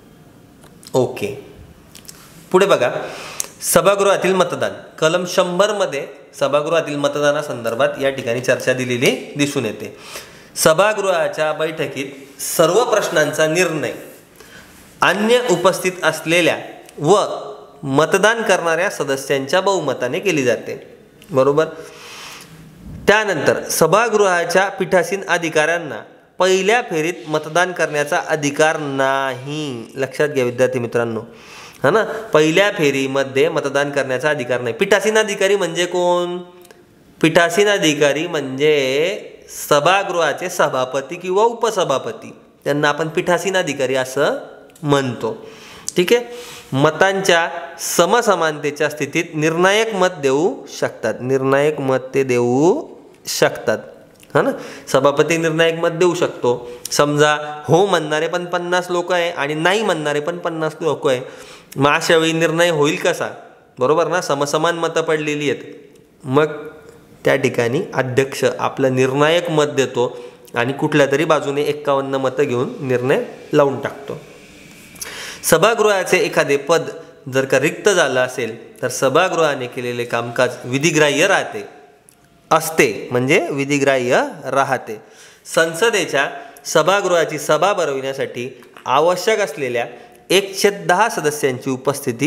ओके. पुढे बघा, सभागृहातील मतदान कलम शंभरमध्ये सभागृहातील मतदानासंदर्भात या ठिकाणी चर्चा दिलेली दिसून येते. सभागृहाच्या बैठकीत सर्व प्रश्नांचा निर्णय अन्य उपस्थित असलेल्या व मतदान करणाऱ्या सदस्यांच्या बहुमताने केली जाते. बरोबर. त्यानंतर सभागृहाच्या पीठासीन अधिकाऱ्यांना पहिल्या फेरीत मतदान करण्याचा अधिकार नाही. लक्षात घ्या विद्यार्थी मित्रांनो, हा ना, पहिल्या फेरीमध्ये मतदान करण्याचा अधिकार नाही. पीठासीन अधिकारी म्हणजे कोण? पीठासीन अधिकारी म्हणजे सभागृहाचे सभापती किंवा उपसभापती, त्यांना आपण पीठासीन अधिकारी असं म्हणतो. ठीक आहे. मतांच्या समसमानतेच्या स्थितीत निर्णायक मत देऊ शकतात. निर्णायक मत ते देऊ शकतात, हा ना. सभापती निर्णायक मत देऊ शकतो. समजा हो म्हणणारे पण पन्नास लोक आहे आणि नाही म्हणणारे पण पन्नास लोक आहे, मग अशा वेळी निर्णय होईल कसा? बरोबर ना, समसमान मतं पडलेली आहेत. मग त्या ठिकाणी अध्यक्ष आपलं निर्णायक मत देतो आणि कुठल्या तरी बाजूने एक्कावन्न मतं घेऊन निर्णय लावून टाकतो. सभागृहाचे एखादे पद जर का रिक्त झालं असेल तर सभागृहाने केलेले कामकाज विधिग्राह्य राहते असते म्हणजे विधिग्राह्य राहते. संसदेच्या सभागृहाची सभा भरविण्यासाठी आवश्यक असलेल्या एकशे दहा सदस्यांची उपस्थिती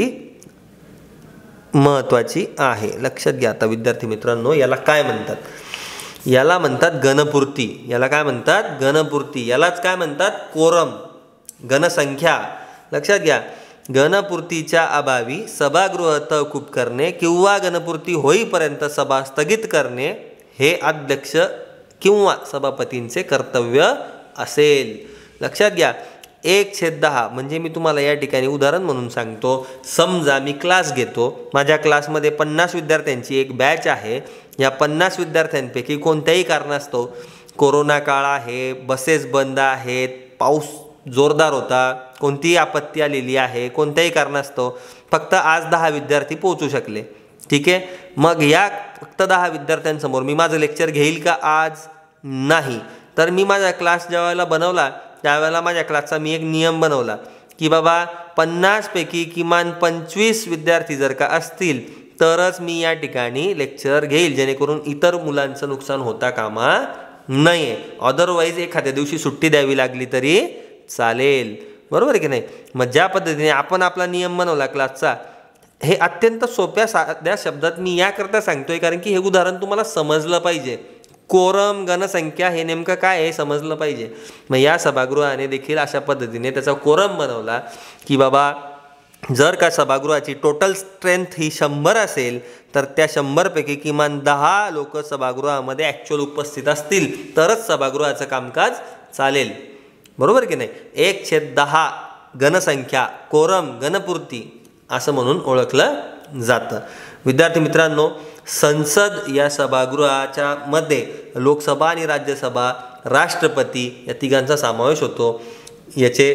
महत्त्वाची आहे. लक्षात घ्या. आता विद्यार्थी मित्रांनो, याला काय म्हणतात? याला म्हणतात गणपूर्ती. याला काय म्हणतात? गणपूर्ती. यालाच काय म्हणतात? कोरम, गणसंख्या. लक्षात घ्या. गणपूर्तीच्या अभावी सभागृह तहकूब करणे किंवा गणपूर्ती होईपर्यंत सभा स्थगित करणे हे अध्यक्ष किंवा सभापतींचे कर्तव्य असेल. लक्षात घ्या. एक छेद दहा म्हणजे मी तुम्हाला या ठिकाणी उदाहरण म्हणून सांगतो. समजा मी क्लास घेतो, माझ्या क्लासमध्ये पन्नास विद्यार्थ्यांची एक बॅच आहे. या पन्नास विद्यार्थ्यांपैकी कोणत्याही कारणास्तव कोरोना काळ आहे, बसेस बंद आहेत, पाऊस जोरदार होता, कोणतीही आपत्ती आलेली आहे, कोणत्याही कारणास्तव फक्त आज दहा विद्यार्थी पोहोचू शकले. ठीक आहे. मग या फक्त दहा विद्यार्थ्यांसमोर मी माझं लेक्चर घेईल का? आज नाही. तर मी माझा क्लास ज्या वेळेला बनवला त्यावेळेला माझ्या क्लासचा मी एक नियम बनवला की बाबा पन्नासपैकी किमान पंचवीस विद्यार्थी जर का असतील तरच मी या ठिकाणी लेक्चर घेईल, जेणेकरून इतर मुलांचं नुकसान होता कामा नये. अदरवाईज एखाद्या दिवशी सुट्टी द्यावी लागली तरी चालेल. बरोबर आहे की नाही? मग ज्या पद्धतीने आपण आपला नियम बनवला क्लासचा, हे अत्यंत सोप्या साध्या शब्दात मी याकरता सांगतोय कारण की हे उदाहरण तुम्हाला समजलं पाहिजे. कोरम, गणसंख्या हे नेमकं काय आहे समजलं पाहिजे. मग या सभागृहाने देखील अशा पद्धतीने त्याचा कोरम बनवला की बाबा जर का सभागृहाची टोटल स्ट्रेंथ ही शंभर असेल तर त्या शंभरपैकी किमान दहा लोक सभागृहामध्ये ॲक्च्युअल उपस्थित असतील तरच सभागृहाचं कामकाज चालेल. बरोबर की नाही? एक छेद दहा गणसंख्या, कोरम, गणपूर्ती असं म्हणून ओळखलं जातं. विद्यार्थी मित्रांनो, संसद या सभागृहाच्या मध्ये लोकसभा आणि राज्यसभा, राष्ट्रपती या तिघांचा समावेश होतो. याचे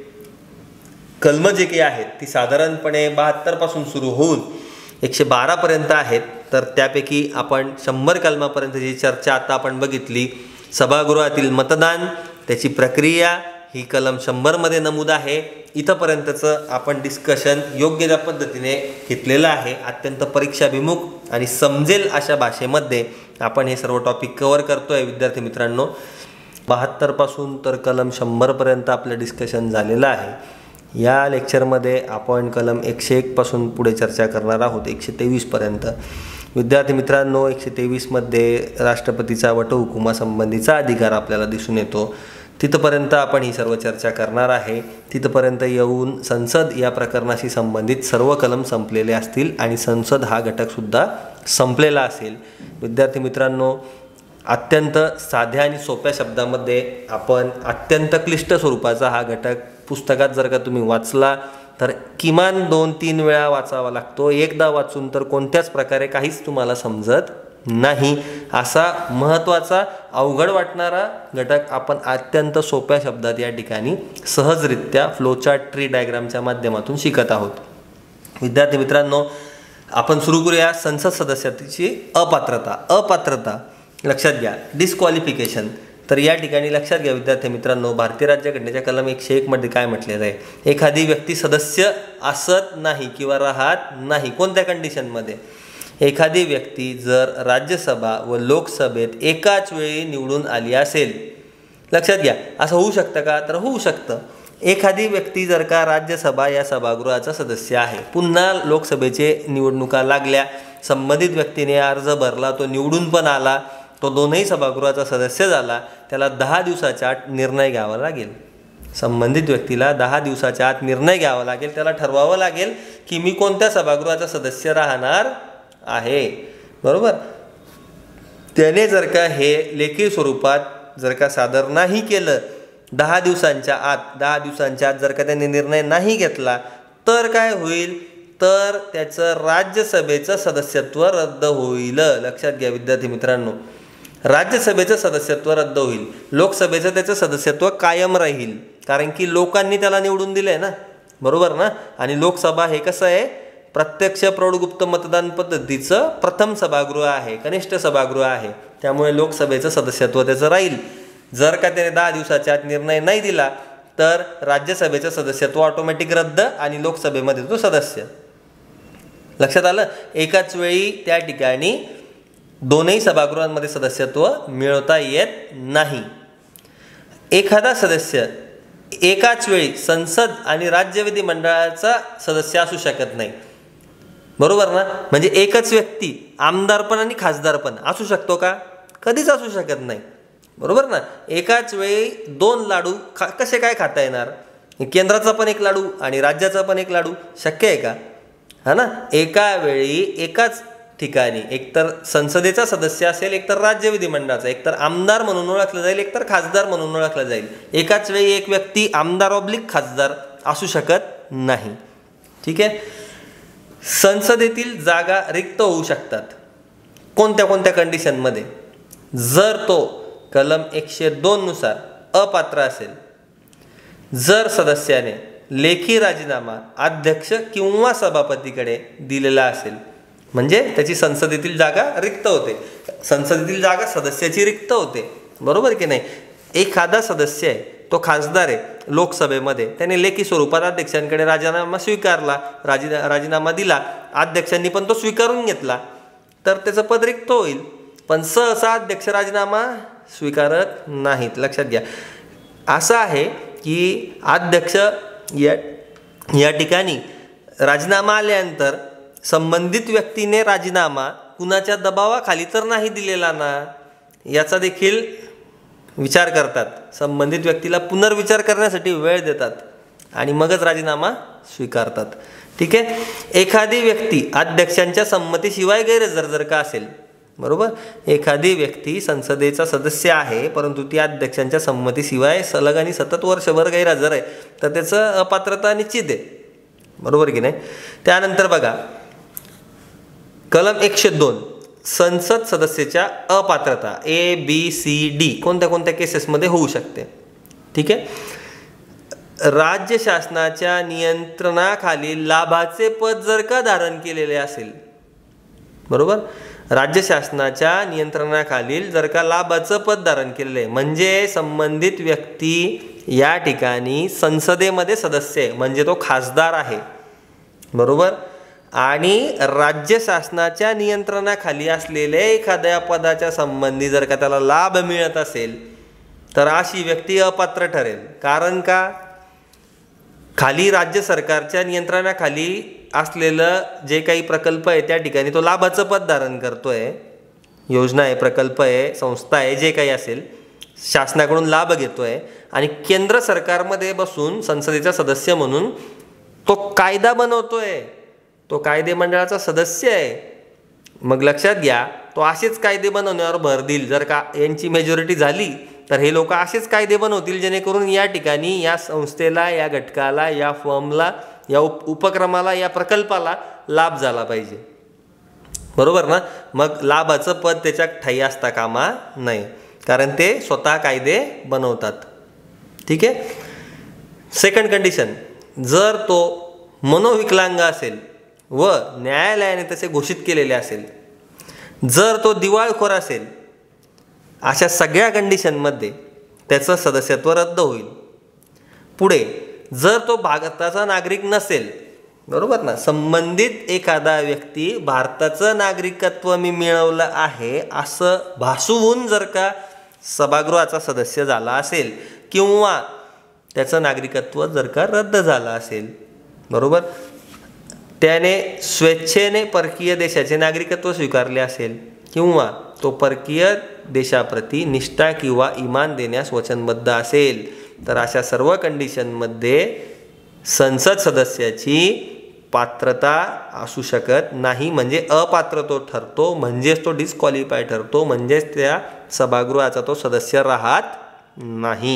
कलम जे काही आहेत ती साधारणपणे बहात्तर पासून सुरू होऊन एकशे बारापर्यंत आहेत. तर त्यापैकी आपण शंभर कलमापर्यंतची चर्चा आता आपण बघितली. सभागृहातील मतदान, त्याची प्रक्रिया ही कलम शंभरमध्ये नमूद आहे. इथंपर्यंतचं आपण डिस्कशन योग्य त्या पद्धतीने घेतलेलं आहे. अत्यंत परीक्षाभिमुख आणि समजेल अशा भाषेमध्ये आपण हे सर्व टॉपिक कवर करतो आहे. विद्यार्थी मित्रांनो, बहात्तरपासून तर कलम शंभरपर्यंत आपलं डिस्कशन झालेलं आहे. या लेक्चरमध्ये आपण कलम एकशे एकपासून पुढे चर्चा करणार आहोत एकशे तेवीसपर्यंत. विद्यार्थी मित्रांनो, एकशे तेवीसमध्ये राष्ट्रपतीचा वटहुकुमासंबंधीचा अधिकार आपल्याला दिसून येतो. तिथपर्यंत आपण ही सर्व चर्चा करणार आहे. तिथपर्यंत येऊन संसद या प्रकरणाशी संबंधित सर्व कलम संपलेले असतील आणि संसद हा घटकसुद्धा संपलेला असेल. विद्यार्थी मित्रांनो, अत्यंत साध्या आणि सोप्या शब्दामध्ये आपण अत्यंत क्लिष्ट स्वरूपाचा हा घटक पुस्तकात जर का तुम्ही वाचला तर किमान दोन तीन वेळा वाचावा लागतो. एकदा वाचून तर कोणत्याच प्रकारे काहीच तुम्हाला समजत नाही. असा महत्त्वाचा, अवघड वाटणारा घटक आपण अत्यंत सोप्या शब्दात या ठिकाणी सहजरित्या फ्लोचार्ट, ट्री डायग्रामच्या माध्यमातून शिकत आहोत. विद्यार्थी मित्रांनो, आपण सुरू करूया संसद सदस्याची अपात्रता. अपात्रता लक्षात घ्या, डिस्क्वालिफिकेशन. तर या ठिकाणी लक्षात घ्या विद्यार्थी मित्रांनो, भारतीय राज्यघटनेच्या कलम एकशे एकमध्ये काय म्हटलेलं आहे? एखादी व्यक्ती सदस्य असत नाही किंवा राहत नाही. कोणत्या कंडिशनमध्ये? एखादी व्यक्ती जर राज्यसभा व लोकसभेत एकाच वेळी निवडून आली असेल. लक्षात घ्या, असं होऊ शकतं का? तर होऊ शकतं. एखादी व्यक्ती जर का राज्यसभा या सभागृहाचा सदस्य आहे, पुन्हा लोकसभेचे निवडणुका लागल्या, संबंधित व्यक्तीने अर्ज भरला, तो निवडून पण आला, तो दोनही सभागृहाचा सदस्य झाला, त्याला दहा दिवसाच्या आत निर्णय घ्यावा लागेल. संबंधित व्यक्तीला दहा दिवसाच्या आत निर्णय घ्यावा लागेल. त्याला ठरवावं लागेल की मी कोणत्या सभागृहाचा सदस्य राहणार आहे. बरोबर. त्याने जर का हे लेखी स्वरूपात जर का सादर नाही केलं, दहा दिवसांच्या आत दहा दिवसांच्या आत जर का त्याने निर्णय नाही घेतला, तर काय होईल, तर त्याचं राज्यसभेचं सदस्यत्व रद्द होईल. लक्षात घ्या विद्यार्थी मित्रांनो, राज्यसभेचं सदस्यत्व रद्द होईल. लोकसभेचं त्याचं सदस्यत्व कायम राहील, कारण की लोकांनी त्याला निवडून दिलंय ना. बरोबर ना. आणि लोकसभा हे कसं आहे, प्रत्यक्ष प्रौढगुप्त मतदान पद्धतीचं प्रथम सभागृह आहे, कनिष्ठ सभागृह आहे. त्यामुळे लोकसभेचं सदस्यत्व त्याचं राहील. जर का त्याने दहा दिवसाच्या आत निर्णय नाही दिला, तर राज्यसभेचं सदस्यत्व ऑटोमॅटिक रद्द आणि लोकसभेमध्ये तो सदस्य. लक्षात आलं. एकाच वेळी त्या ठिकाणी दोनही सभागृहांमध्ये सदस्यत्व मिळवता येत नाही. एखादा सदस्य एकाच वेळी संसद आणि राज्य विधिमंडळाचा सदस्य असू शकत नाही. बरोबर ना. म्हणजे एकच व्यक्ती आमदारपण आणि खासदारपण असू शकतो का? कधीच असू शकत नाही. बरोबर ना. एकाच वेळी दोन लाडू खा कसे काय खाता येणार? केंद्राचा पण एक लाडू आणि राज्याचा पण एक लाडू शक्य आहे का? हा ना. एका वेळी एकाच ठिकाणी एकतर संसदेचा सदस्य असेल, एकतर राज्य विधिमंडळाचा, एकतर आमदार म्हणून ओळखलं जाईल, एकतर खासदार म्हणून ओळखलं जाईल. एकाच वेळी एक व्यक्ती आमदार ऑब्लिक खासदार असू शकत नाही. ठीक आहे. संसदेतील जागा रिक्त होऊ शकतात. कोणत्या कोणत्या कंडिशनमध्ये? जर तो कलम एकशे दोन नुसार अपात्र असेल, जर सदस्याने लेखी राजीनामा अध्यक्ष किंवा सभापतीकडे दिलेला असेल, म्हणजे त्याची संसदेतील जागा रिक्त होते. संसदेतील जागा सदस्याची रिक्त होते. बरोबर की नाही. एखादा सदस्य आहे, तो खासदार आहे लोकसभेमध्ये, त्याने लेखी स्वरूपात अध्यक्षांकडे राजीनामा स्वीकारला, राजी राजीनामा दिला, अध्यक्षांनी पण तो स्वीकारून घेतला, तर त्याचं पद रिक्त होईल. पण सहसा अध्यक्ष राजीनामा स्वीकारत नाहीत. लक्षात घ्या. असं आहे की अध्यक्ष या या ठिकाणी राजीनामा आल्यानंतर संबंधित व्यक्तीने राजीनामा कुणाच्या दबावाखाली तर नाही दिलेला ना, याचा देखील विचार करतात. संबंधित व्यक्तीला पुनर्विचार करण्यासाठी वेळ देतात आणि मगच राजीनामा स्वीकारतात. ठीक आहे. एखादी व्यक्ती अध्यक्षांच्या संमतीशिवाय गैरहजर जर का असेल, बरोबर, एखादी व्यक्ती संसदेचा सदस्य आहे परंतु ती अध्यक्षांच्या संमतीशिवाय सलग आणि सतत वर्षभर गैरहजर आहे, तर त्याचं अपात्रता निश्चित आहे. बरोबर की नाही. त्यानंतर बघा कलम एकशे दोन, संसद सदस्याच्या अपात्रता ए बी सी डी कोणत्या कोणत्या केसेसमध्ये होऊ शकते. ठीक आहे. राज्य शासनाच्या नियंत्रणाखाली लाभाचे पद जर का धारण केलेले असेल, बरोबर, राज्य शासनाच्या नियंत्रणाखालील जर का लाभाचं पद धारण केलेलं आहे, म्हणजे संबंधित व्यक्ती या ठिकाणी संसदेमध्ये सदस्य आहे, म्हणजे तो खासदार आहे. बरोबर. आणि राज्य शासनाच्या नियंत्रणाखाली असलेल्या एखाद्या पदाच्या संबंधी जर का त्याला लाभ मिळत असेल, तर अशी व्यक्ती अपात्र ठरेल. कारण का? खाली राज्य सरकारच्या नियंत्रणाखाली असलेलं जे काही प्रकल्प आहे त्या ठिकाणी तो लाभाचं पद धारण करतोय. योजना आहे, प्रकल्प आहे, संस्था आहे, जे काही असेल, शासनाकडून लाभ घेतोय आणि केंद्र सरकारमध्ये बसून संसदेचा सदस्य म्हणून तो कायदा बनवतोय, तो कायदे मंडळाचा सदस्य आहे. मग लक्षात घ्या, तो असेच कायदे बनवण्यावर भर देईल. जर का यांची मेजॉरिटी झाली तर हे लोक असेच कायदे बनवतील जेणेकरून या ठिकाणी या संस्थेला, या घटकाला, या फर्मला, या उप उपक्रमाला, या प्रकल्पाला लाभ झाला पाहिजे. बरोबर ना. मग लाभाचं पद त्याच्या ठाई असता कामा नाही, कारण ते स्वतः कायदे बनवतात. ठीक आहे. सेकंड कंडिशन, जर तो मनोविकलांग असेल व न्यायालयाने तसे घोषित केलेले असेल, जर तो दिवाळखोर असेल, अशा सगळ्या कंडिशनमध्ये त्याचं सदस्यत्व रद्द होईल. पुढे जर तो भारताचा नागरिक नसेल, बरोबर ना, संबंधित एखादा व्यक्ती भारताचं नागरिकत्व मी मिळवलं आहे असं भासवून जर का सभागृहाचा सदस्य झाला असेल, किंवा त्याचं नागरिकत्व जर का रद्द झालं असेल, बरोबर, त्याने स्वेच्छेने परकीय देशाचे नागरिकत्व स्वीकारले असेल किंवा तो परकीय देशाप्रती निष्ठा किंवा इमान देण्यास वचनबद्ध असेल, तर अशा सर्व कंडिशनमध्ये संसद सदस्याची पात्रता असू शकत नाही, म्हणजे अपात्र तो ठरतो, म्हणजेच तो डिस्क्वालिफाय ठरतो, म्हणजेच त्या सभागृहाचा तो सदस्य राहत नाही.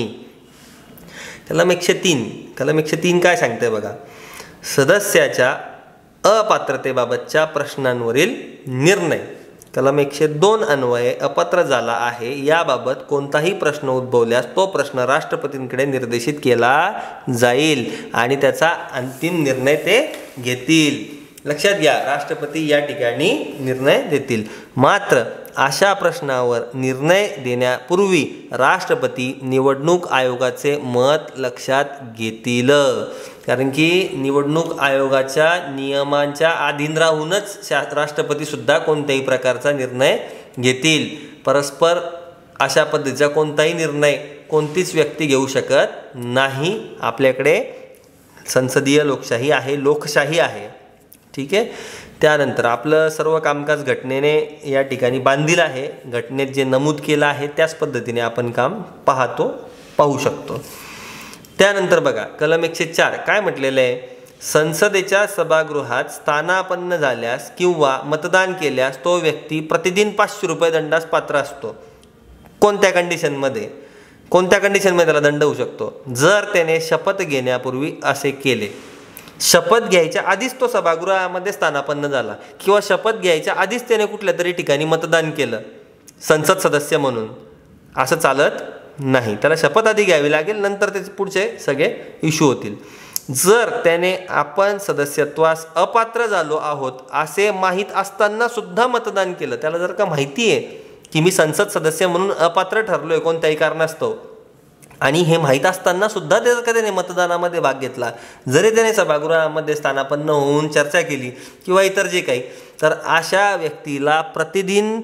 कलम एकशे तीन कलम एकशे तीन काय सांगते बघा, सदस्याच्या अपात्रतेबाबतच्या प्रश्नांवरील निर्णय. कलम एकशे दोन अन्वये अपात्र झाला आहे याबाबत कोणताही प्रश्न उद्भवल्यास तो प्रश्न राष्ट्रपतींकडे निर्देशित केला जाईल आणि त्याचा अंतिम निर्णय ते घेतील. लक्षात घ्या, राष्ट्रपती या ठिकाणी निर्णय देतील. मात्र अशा प्रश्नावर निर्णय देण्यापूर्वी राष्ट्रपती निवडणूक आयोगाचे मत लक्षात घेतील, कारण की निवडणूक आयोगाच्या नियमांच्या अधीन राहूनच राष्ट्रपतीसुद्धा कोणत्याही प्रकारचा निर्णय घेतील. परस्पर अशा पद्धतीचा कोणताही निर्णय कोणतीच व्यक्ती घेऊ शकत नाही. आपल्याकडे संसदीय लोकशाही आहे, लोकशाही आहे. ठीक आहे. त्यानंतर आपलं सर्व कामकाज घटनेने या ठिकाणी बांधील आहे. घटनेत जे नमूद केलं आहे त्याच पद्धतीने आपण काम पाहतो पाहू शकतो. त्यानंतर बघा, कलम एकशे चार काय म्हटलेलं आहे, संसदेच्या सभागृहात स्थानापन्न झाल्यास किंवा मतदान केल्यास तो व्यक्ती प्रतिदिन पाचशे रुपये दंडास पात्र असतो. कोणत्या कंडिशनमध्ये कोणत्या कंडिशनमध्ये त्याला दंड होऊ शकतो, जर त्याने शपथ घेण्यापूर्वी असे केले. शपथ घ्यायच्या आधीच तो सभागृहामध्ये स्थानापन्न झाला किंवा शपथ घ्यायच्या आधीच त्याने कुठल्या तरी ठिकाणी मतदान केलं संसद सदस्य म्हणून, असं चालत नाही. त्याला शपथ आधी घ्यावी लागेल, नंतर त्याचे पुढचे सगळे इश्यू होतील. जर त्याने आपण सदस्यत्वास अपात्र झालो आहोत असे माहीत असताना सुद्धा मतदान केलं, त्याला जर का माहिती आहे की मी संसद सदस्य म्हणून अपात्र ठरलो आहे कोणत्याही कारणास्तव, आणि हे माहीत असताना सुद्धा जर का त्याने मतदानामध्ये भाग घेतला, जरी त्याने सभागृहामध्ये स्थानापन्न होऊन चर्चा केली किंवा इतर जे काही, तर अशा व्यक्तीला प्रतिदिन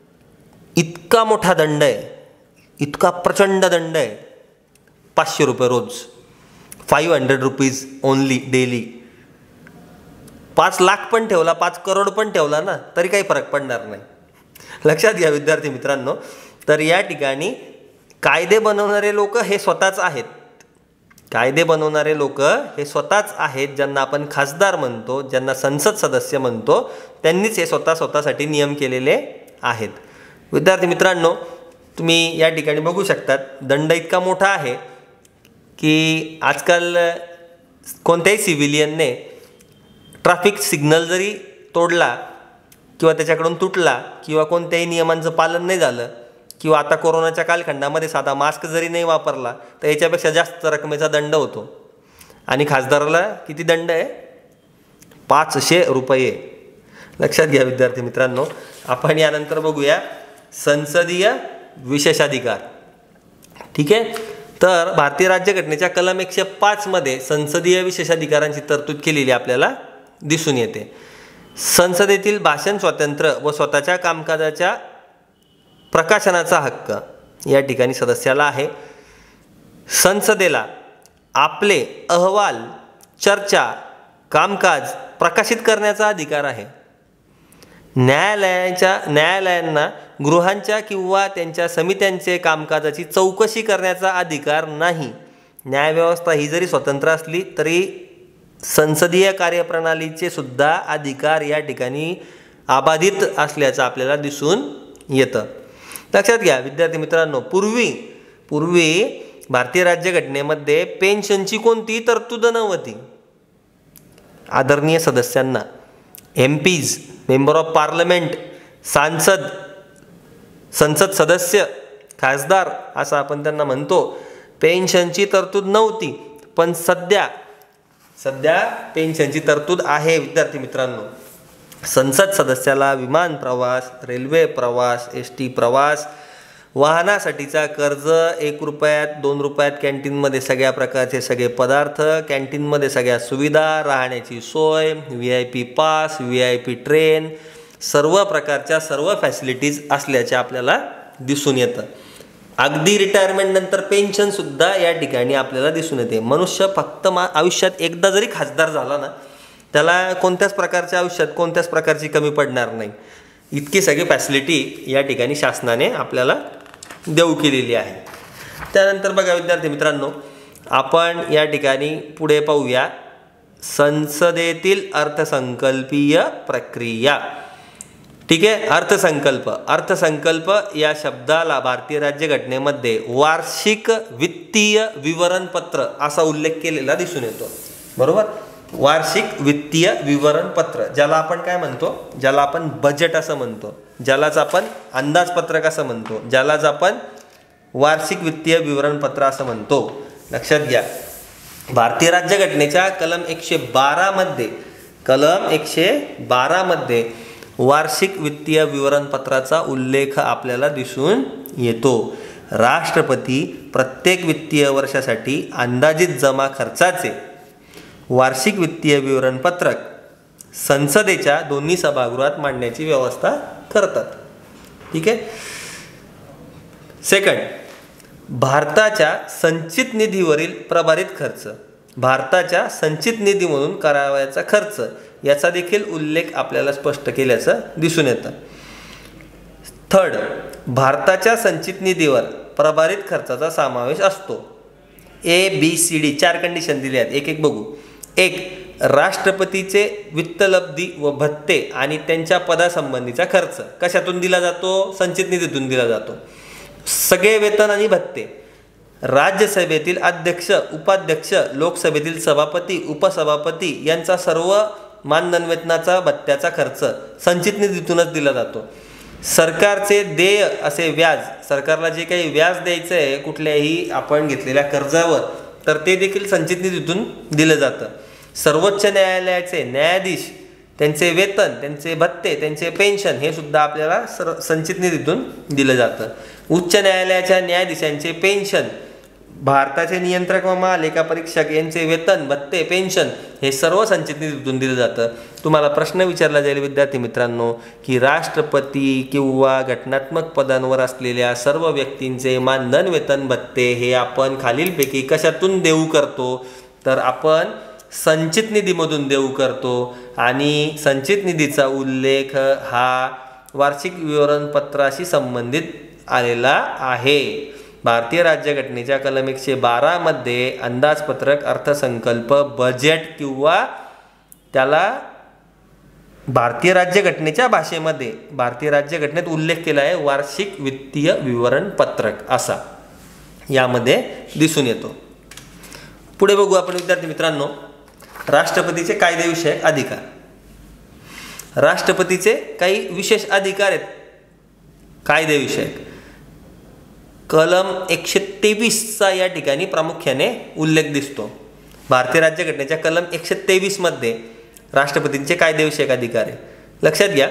इतका मोठा दंड आहे, इतका प्रचंड दंड आहे, पाचशे रुपये रोज, five hundred rupees only daily. पाच लाख पण ठेवला, पाच करोड पण ठेवला ना तरी काही फरक पडणार नाही. लक्षात घ्या विद्यार्थी मित्रांनो. तर या ठिकाणी कायदे बनवणारे लोक हे स्वतःच आहेत. कायदे बनवणारे लोक हे स्वतःच आहेत, ज्यांना आपण खासदार म्हणतो, ज्यांना संसद सदस्य म्हणतो, त्यांनीच हे स्वतः स्वतःसाठी नियम केलेले आहेत. विद्यार्थी मित्रांनो, तुम्ही या ठिकाणी बघू शकतात दंड इतका मोठा आहे की आजकाल कोणत्याही सिव्हिलियनने ट्रॅफिक सिग्नल जरी तोडला किंवा त्याच्याकडून तुटला किंवा कोणत्याही नियमांचं पालन नाही झालं किंवा आता कोरोनाच्या कालखंडामध्ये साधा मास्क जरी नाही वापरला तर याच्यापेक्षा जास्त रकमेचा दंड होतो. आणि खासदाराला किती दंड आहे, पाचशे रुपये. लक्षात घ्या विद्यार्थी मित्रांनो. आपण यानंतर बघूया संसदीय विशेषाधिकार. ठीक आहे. तर भारतीय राज्यघटनेच्या कलम एकशे पाच मध्ये संसदीय विशेषाधिकारांची तरतूद केलेली आपल्याला दिसून येते. संसदेतील भाषण स्वातंत्र्य व स्वतःच्या कामकाजाच्या प्रकाशनाचा हक्क या ठिकाणी सदस्याला आहे. संसदेला आपले अहवाल, चर्चा, कामकाज प्रकाशित करण्याचा अधिकार आहे. न्यायालयाच्या न्यायालयांना गृहांच्या किंवा त्यांच्या समित्यांचे कामकाजाची चौकशी करण्याचा अधिकार नाही. न्यायव्यवस्था ही जरी स्वतंत्र असली तरी संसदीय कार्यप्रणालीचे सुद्धा अधिकार या ठिकाणी अबाधित असल्याचं आपल्याला दिसून येतं. लक्षात घ्या विद्यार्थी मित्रांनो, पूर्वी पूर्वी भारतीय राज्यघटनेमध्ये पेन्शनची कोणतीही तरतूद नव्हती. आदरणीय सदस्यांना, MPs, member of parliament, सांसद, संसद सदस्य, खासदार असं आपण त्यांना म्हणतो, पेन्शनची तरतूद नव्हती. पण सध्या सध्या पेन्शनची तरतूद आहे विद्यार्थी मित्रांनो. संसद सदस्याला विमान प्रवास, रेल्वे प्रवास, एस टी प्रवास, वाहनासाठीचा कर्ज, एक रुपयात दोन रुपयात कॅन्टीनमध्ये सगळ्या प्रकारचे सगळे पदार्थ, कॅन्टीनमध्ये सगळ्या सुविधा, राहण्याची सोय, V I P pass, V I P train, सर्व प्रकारच्या सर्व फॅसिलिटीज असल्याचे आपल्याला दिसून येतं. अगदी रिटायरमेंट नंतर पेन्शन सुद्धा या ठिकाणी आपल्याला दिसून येते. मनुष्य फक्त मा आयुष्यात एकदा जरी खासदार झाला ना, त्याला कोणत्याच प्रकारच्या आयुष्यात कोणत्याच प्रकारची कमी पडणार नाही. इतकी सगळी फॅसिलिटी या ठिकाणी शासनाने आपल्याला देऊ केलेली आहे. त्यानंतर बघा विद्यार्थी मित्रांनो, आपण या ठिकाणी पुढे पाहूया संसदेतील अर्थसंकल्पीय प्रक्रिया. ठीक आहे. अर्थसंकल्प अर्थसंकल्प या शब्दाला भारतीय राज्यघटनेमध्ये वार्षिक वित्तीय विवरणपत्र असा उल्लेख केलेला दिसून येतो. बरोबर. वार्षिक वित्तीय विवरणपत्र, ज्याला आपण काय म्हणतो, ज्याला आपण बजेट असं म्हणतो, ज्यालाच आपण अंदाजपत्रक असं म्हणतो, ज्यालाच आपण वार्षिक वित्तीय विवरणपत्र असं म्हणतो. लक्षात घ्या, भारतीय राज्यघटनेच्या कलम एकशे बारा मध्ये कलम एकशे बारा मध्ये वार्षिक वित्तीय विवरणपत्राचा उल्लेख आपल्याला दिसून येतो. राष्ट्रपती प्रत्येक वित्तीय वर्षासाठी अंदाजित जमा खर्चाचे वार्षिक वित्तीय विवरणपत्रक संसदेच्या दोन्ही सभागृहात मांडण्याची व्यवस्था करतात. ठीक आहे. सेकंड, भारताच्या संचित निधीवरील प्रभारित खर्च, भारताच्या संचित निधीमधून करावयाचा खर्च याचा देखील उल्लेख आपल्याला स्पष्ट केल्याचं दिसून येतं. थर्ड, भारताच्या संचित निधीवर प्रभारित खर्चाचा समावेश असतो. ए बी सी डी चार कंडिशन दिले आहेत, एक एक बघू. एक, राष्ट्रपतीचे वित्तलब्धी व भत्ते आणि त्यांच्या पदासंबंधीचा खर्च कशातून दिला जातो? संचित निधीतून दिला जातो. सगळे वेतन आणि भत्ते, राज्यसभेतील अध्यक्ष, उपाध्यक्ष, लोकसभेतील सभापती, उपसभापती यांचा सर्व मानधन, वेतनाचा, भत्त्याचा खर्च संचित निधीतूनच दिला जातो. सरकारचे देय असे व्याज, सरकारला जे काही व्याज द्यायचं आहे कुठल्याही आपण घेतलेल्या कर्जावर, तर ते देखील संचित निधीतून दिलं जातं. सर्वोच्च न्यायालयाचे न्यायाधीश, त्यांचे वेतन, त्यांचे भत्ते, त्यांचे पेन्शन हे सुद्धा आपल्याला सर संचित निधीतून दिलं जातं. उच्च न्यायालयाच्या न्यायाधीशांचे पेन्शन, भारताचे नियंत्रक व महालेखा परीक्षक यांचे वेतन, भत्ते, पेन्शन हे सर्व संचित निधीतून दिलं जातं. तुम्हाला प्रश्न विचारला जाईल विद्यार्थी मित्रांनो की राष्ट्रपती किंवा घटनात्मक पदांवर असलेल्या सर्व व्यक्तींचे मानधन, वेतन, भत्ते हे आपण खालीलपैकी कशातून देऊ करतो? तर आपण संचित निधीमधून देऊ करतो. आणि संचित निधीचा उल्लेख हा वार्षिक विवरणपत्राशी संबंधित आलेला आहे. भारतीय राज्यघटनेच्या कलम एकशे बारा मध्ये अंदाजपत्रक, अर्थसंकल्प, बजेट किंवा त्याला भारतीय राज्यघटनेच्या भाषेमध्ये भारतीय राज्यघटनेत उल्लेख केला आहे वार्षिक वित्तीय विवरणपत्रक असा यामध्ये दिसून येतो. पुढे बघू आपण विद्यार्थी मित्रांनो, राष्ट्रपतीचे कायदेविषयक अधिकार. राष्ट्रपतीचे काही विशेष अधिकार आहेत कायदेविषयक. कलम एकशे तेवीसचा या ठिकाणी प्रामुख्याने उल्लेख दिसतो. भारतीय राज्यघटनेच्या कलम एकशे तेवीस मध्ये राष्ट्रपतींचे कायदेविषयक अधिकार आहे. लक्षात घ्या,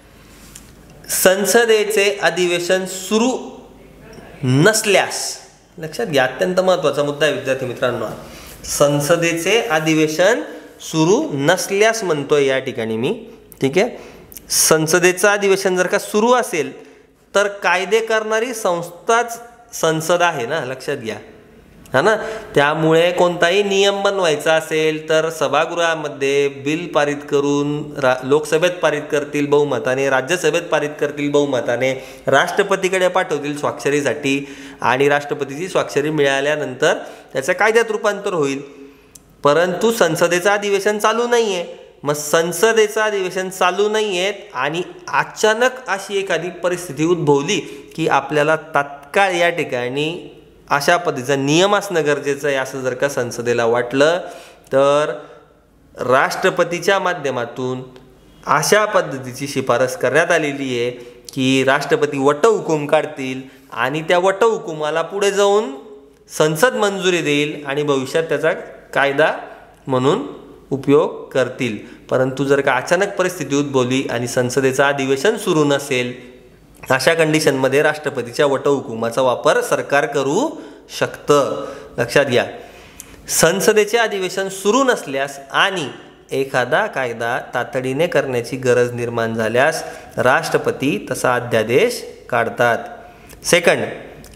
संसदेचे अधिवेशन सुरू नसल्यास, लक्षात घ्या अत्यंत महत्त्वाचा मुद्दा आहे विद्यार्थी मित्रांनो, संसदेचे अधिवेशन सुरू नसल्यास म्हणतोय या ठिकाणी मी. ठीक आहे. संसदेचं अधिवेशन जर का सुरू असेल तर कायदे करणारी संस्थाच संसद आहे ना, लक्षात घ्या. हा ना. त्यामुळे कोणताही नियम बनवायचा असेल तर सभागृहामध्ये बिल पारित करून रा लोकसभेत पारित करतील बहुमताने, राज्यसभेत पारित करतील बहुमताने, राष्ट्रपतीकडे पाठवतील स्वाक्षरीसाठी आणि राष्ट्रपतीची स्वाक्षरी मिळाल्यानंतर त्याचं कायद्यात रूपांतर होईल. परंतु संसदेचं अधिवेशन चालू नाही आहे. मग संसदेचं अधिवेशन चालू नाही आहेत आणि अचानक अशी एखादी परिस्थिती उद्भवली की आपल्याला तात्काळ या ठिकाणी अशा पद्धतीचा नियम असणं गरजेचं आहे असं जर का संसदेला वाटलं तर राष्ट्रपतीच्या माध्यमातून अशा पद्धतीची शिफारस करण्यात आलेली आहे की राष्ट्रपती वटहुकूम काढतील आणि त्या वटहुकुमाला पुढे जाऊन संसद मंजुरी देईल आणि भविष्यात त्याचा कायदा म्हणून उपयोग करतील. परंतु जर का अचानक परिस्थिती उद्भवली आणि संसदेचं अधिवेशन सुरू नसेल अशा कंडिशनमध्ये राष्ट्रपतीच्या वटहुकुमाचा वापर सरकार करू शकतं. लक्षात घ्या, संसदेचे अधिवेशन सुरू नसल्यास आणि एखादा कायदा तातडीने करण्याची गरज निर्माण झाल्यास राष्ट्रपती तसा अध्यादेश काढतात. सेकंड,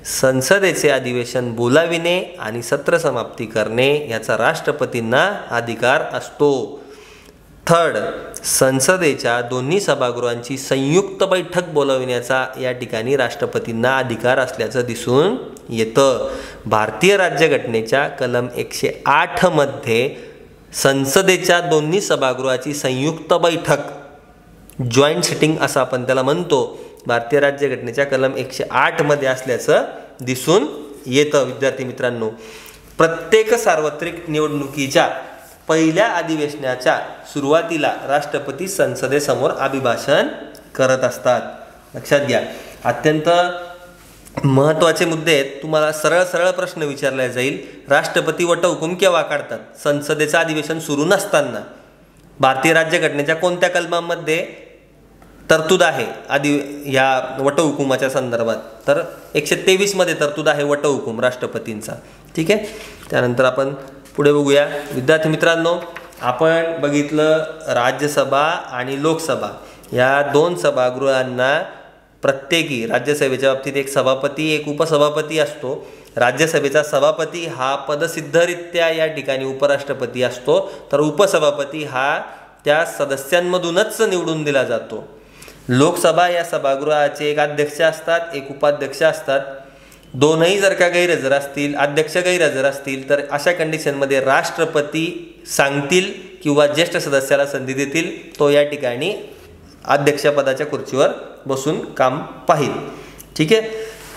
संसदेचे अधिवेशन बोलाविणे आणि सत्र समाप्ती करणे याचा राष्ट्रपतींना अधिकार असतो. थर्ड, संसदेच्या दोन्ही सभागृहांची संयुक्त बैठक बोलाविण्याचा या ठिकाणी राष्ट्रपतींना अधिकार असल्याचं दिसून येतं. भारतीय राज्यघटनेच्या कलम एकशे आठ मध्ये संसदेच्या दोन्ही सभागृहाची संयुक्त बैठक, जॉईंट सिटिंग असं आपण त्याला म्हणतो, भारतीय राज्यघटनेच्या कलम एकशे आठ मध्ये असल्याचं दिसून येतं. विद्यार्थी मित्रांनो, प्रत्येक सार्वत्रिक निवडणुकीच्या पहिल्या अधिवेशनाच्या सुरुवातीला राष्ट्रपती संसदेसमोर अभिभाषण करत असतात. लक्षात घ्या, अत्यंत महत्त्वाचे मुद्दे आहेत. तुम्हाला सरळ सरळ प्रश्न विचारला जाईल, राष्ट्रपती वटहुकूम केव्हा काढतात? संसदेचं अधिवेशन सुरू नसताना. भारतीय राज्यघटनेच्या कोणत्या कलमांमध्ये तरतूद आहे आधी या वटहुकुमाच्या संदर्भात? तर एकशे तेवीस मध्ये तरतूद आहे वटहुकूम राष्ट्रपतींचा. ठीक आहे, त्यानंतर आपण पुढे बघूया. विद्यार्थी मित्रांनो, आपण बघितलं राज्यसभा आणि लोकसभा या दोन सभागृहांना प्रत्येकी राज्यसभेच्या बाबतीत एक सभापती एक उपसभापती असतो. राज्यसभेचा सभापती हा पदसिद्धरित्या या ठिकाणी उपराष्ट्रपती असतो, तर उपसभापती हा त्या सदस्यांमधूनच निवडून दिला जातो. लोकसभा या सभागृहाचे एक अध्यक्ष असतात, एक उपाध्यक्ष असतात. दोनही जर का गैरहजर असतील, अध्यक्ष गैरहजर असतील, तर अशा कंडिशनमध्ये राष्ट्रपती सांगतील किंवा ज्येष्ठ सदस्याला संधी देतील, तो या ठिकाणी अध्यक्षपदाच्या खुर्चीवर बसून काम पाहिल. ठीक आहे,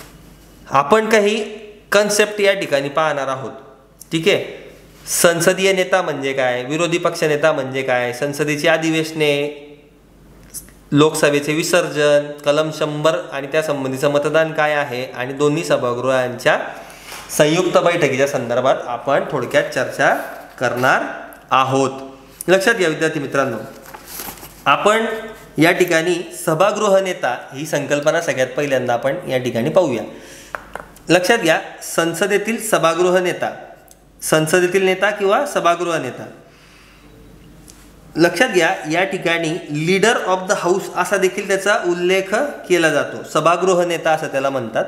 आपण काही कन्सेप्ट या ठिकाणी पाहणार आहोत. ठीक आहे, संसदीय नेता म्हणजे काय, विरोधी पक्षनेता म्हणजे काय, संसदेची अधिवेशने, लोकसभेचे विसर्जन, कलम शंभर आणि त्या संबंधीचं मतदान काय आहे, आणि दोन्ही सभागृहांच्या संयुक्त बैठकीच्या संदर्भात आपण थोडक्यात चर्चा करणार आहोत. लक्षात घ्या विद्यार्थी मित्रांनो, आपण या ठिकाणी सभागृह नेता ही संकल्पना सगळ्यात पहिल्यांदा आपण या ठिकाणी पाहूया. लक्षात घ्या, संसदेतील सभागृह नेता, संसदेतील नेता किंवा सभागृह नेता. लक्षात घ्या, या ठिकाणी लीडर ऑफ द हाऊस असा देखील त्याचा उल्लेख केला जातो. सभागृह नेता असं त्याला म्हणतात.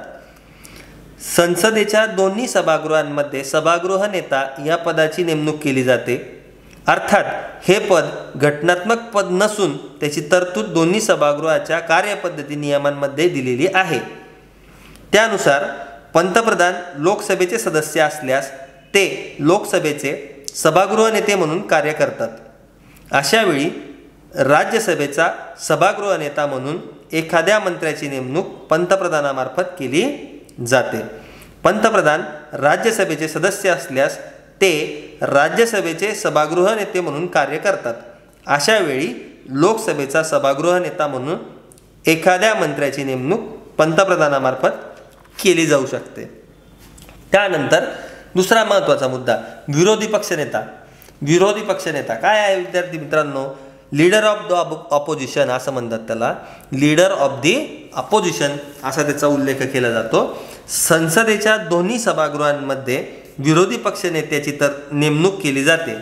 संसदेच्या दोन्ही सभागृहांमध्ये सभागृह नेता या पदाची नेमणूक केली जाते. अर्थात हे पद घटनात्मक पद नसून त्याची तरतूद दोन्ही सभागृहाच्या कार्यपद्धती नियमांमध्ये दिलेली आहे. त्यानुसार पंतप्रधान लोकसभेचे सदस्य असल्यास ते लोकसभेचे सभागृह नेते म्हणून कार्य करतात. अशावेळी राज्यसभेचा सभागृह नेता म्हणून एखाद्या मंत्र्याची नेमणूक पंतप्रधानामार्फत केली जाते. पंतप्रधान राज्यसभेचे सदस्य असल्यास ते राज्यसभेचे सभागृह नेते म्हणून कार्य करतात. अशावेळी लोकसभेचा सभागृह नेता म्हणून एखाद्या मंत्र्याची नेमणूक पंतप्रधानामार्फत केली जाऊ शकते. त्यानंतर दुसरा महत्त्वाचा मुद्दा, विरोधी पक्षनेता. विरोधी पक्षनेता काय आहे विद्यार्थी मित्रांनो? लीडर ऑफ द ऑपोजिशन असं म्हणतात त्याला. लीडर ऑफ द ऑपोजिशन असा त्याचा उल्लेख केला जातो. संसदेच्या दोन्ही सभागृहांमध्ये विरोधी पक्षनेत्याची तर नेमणूक केली जाते.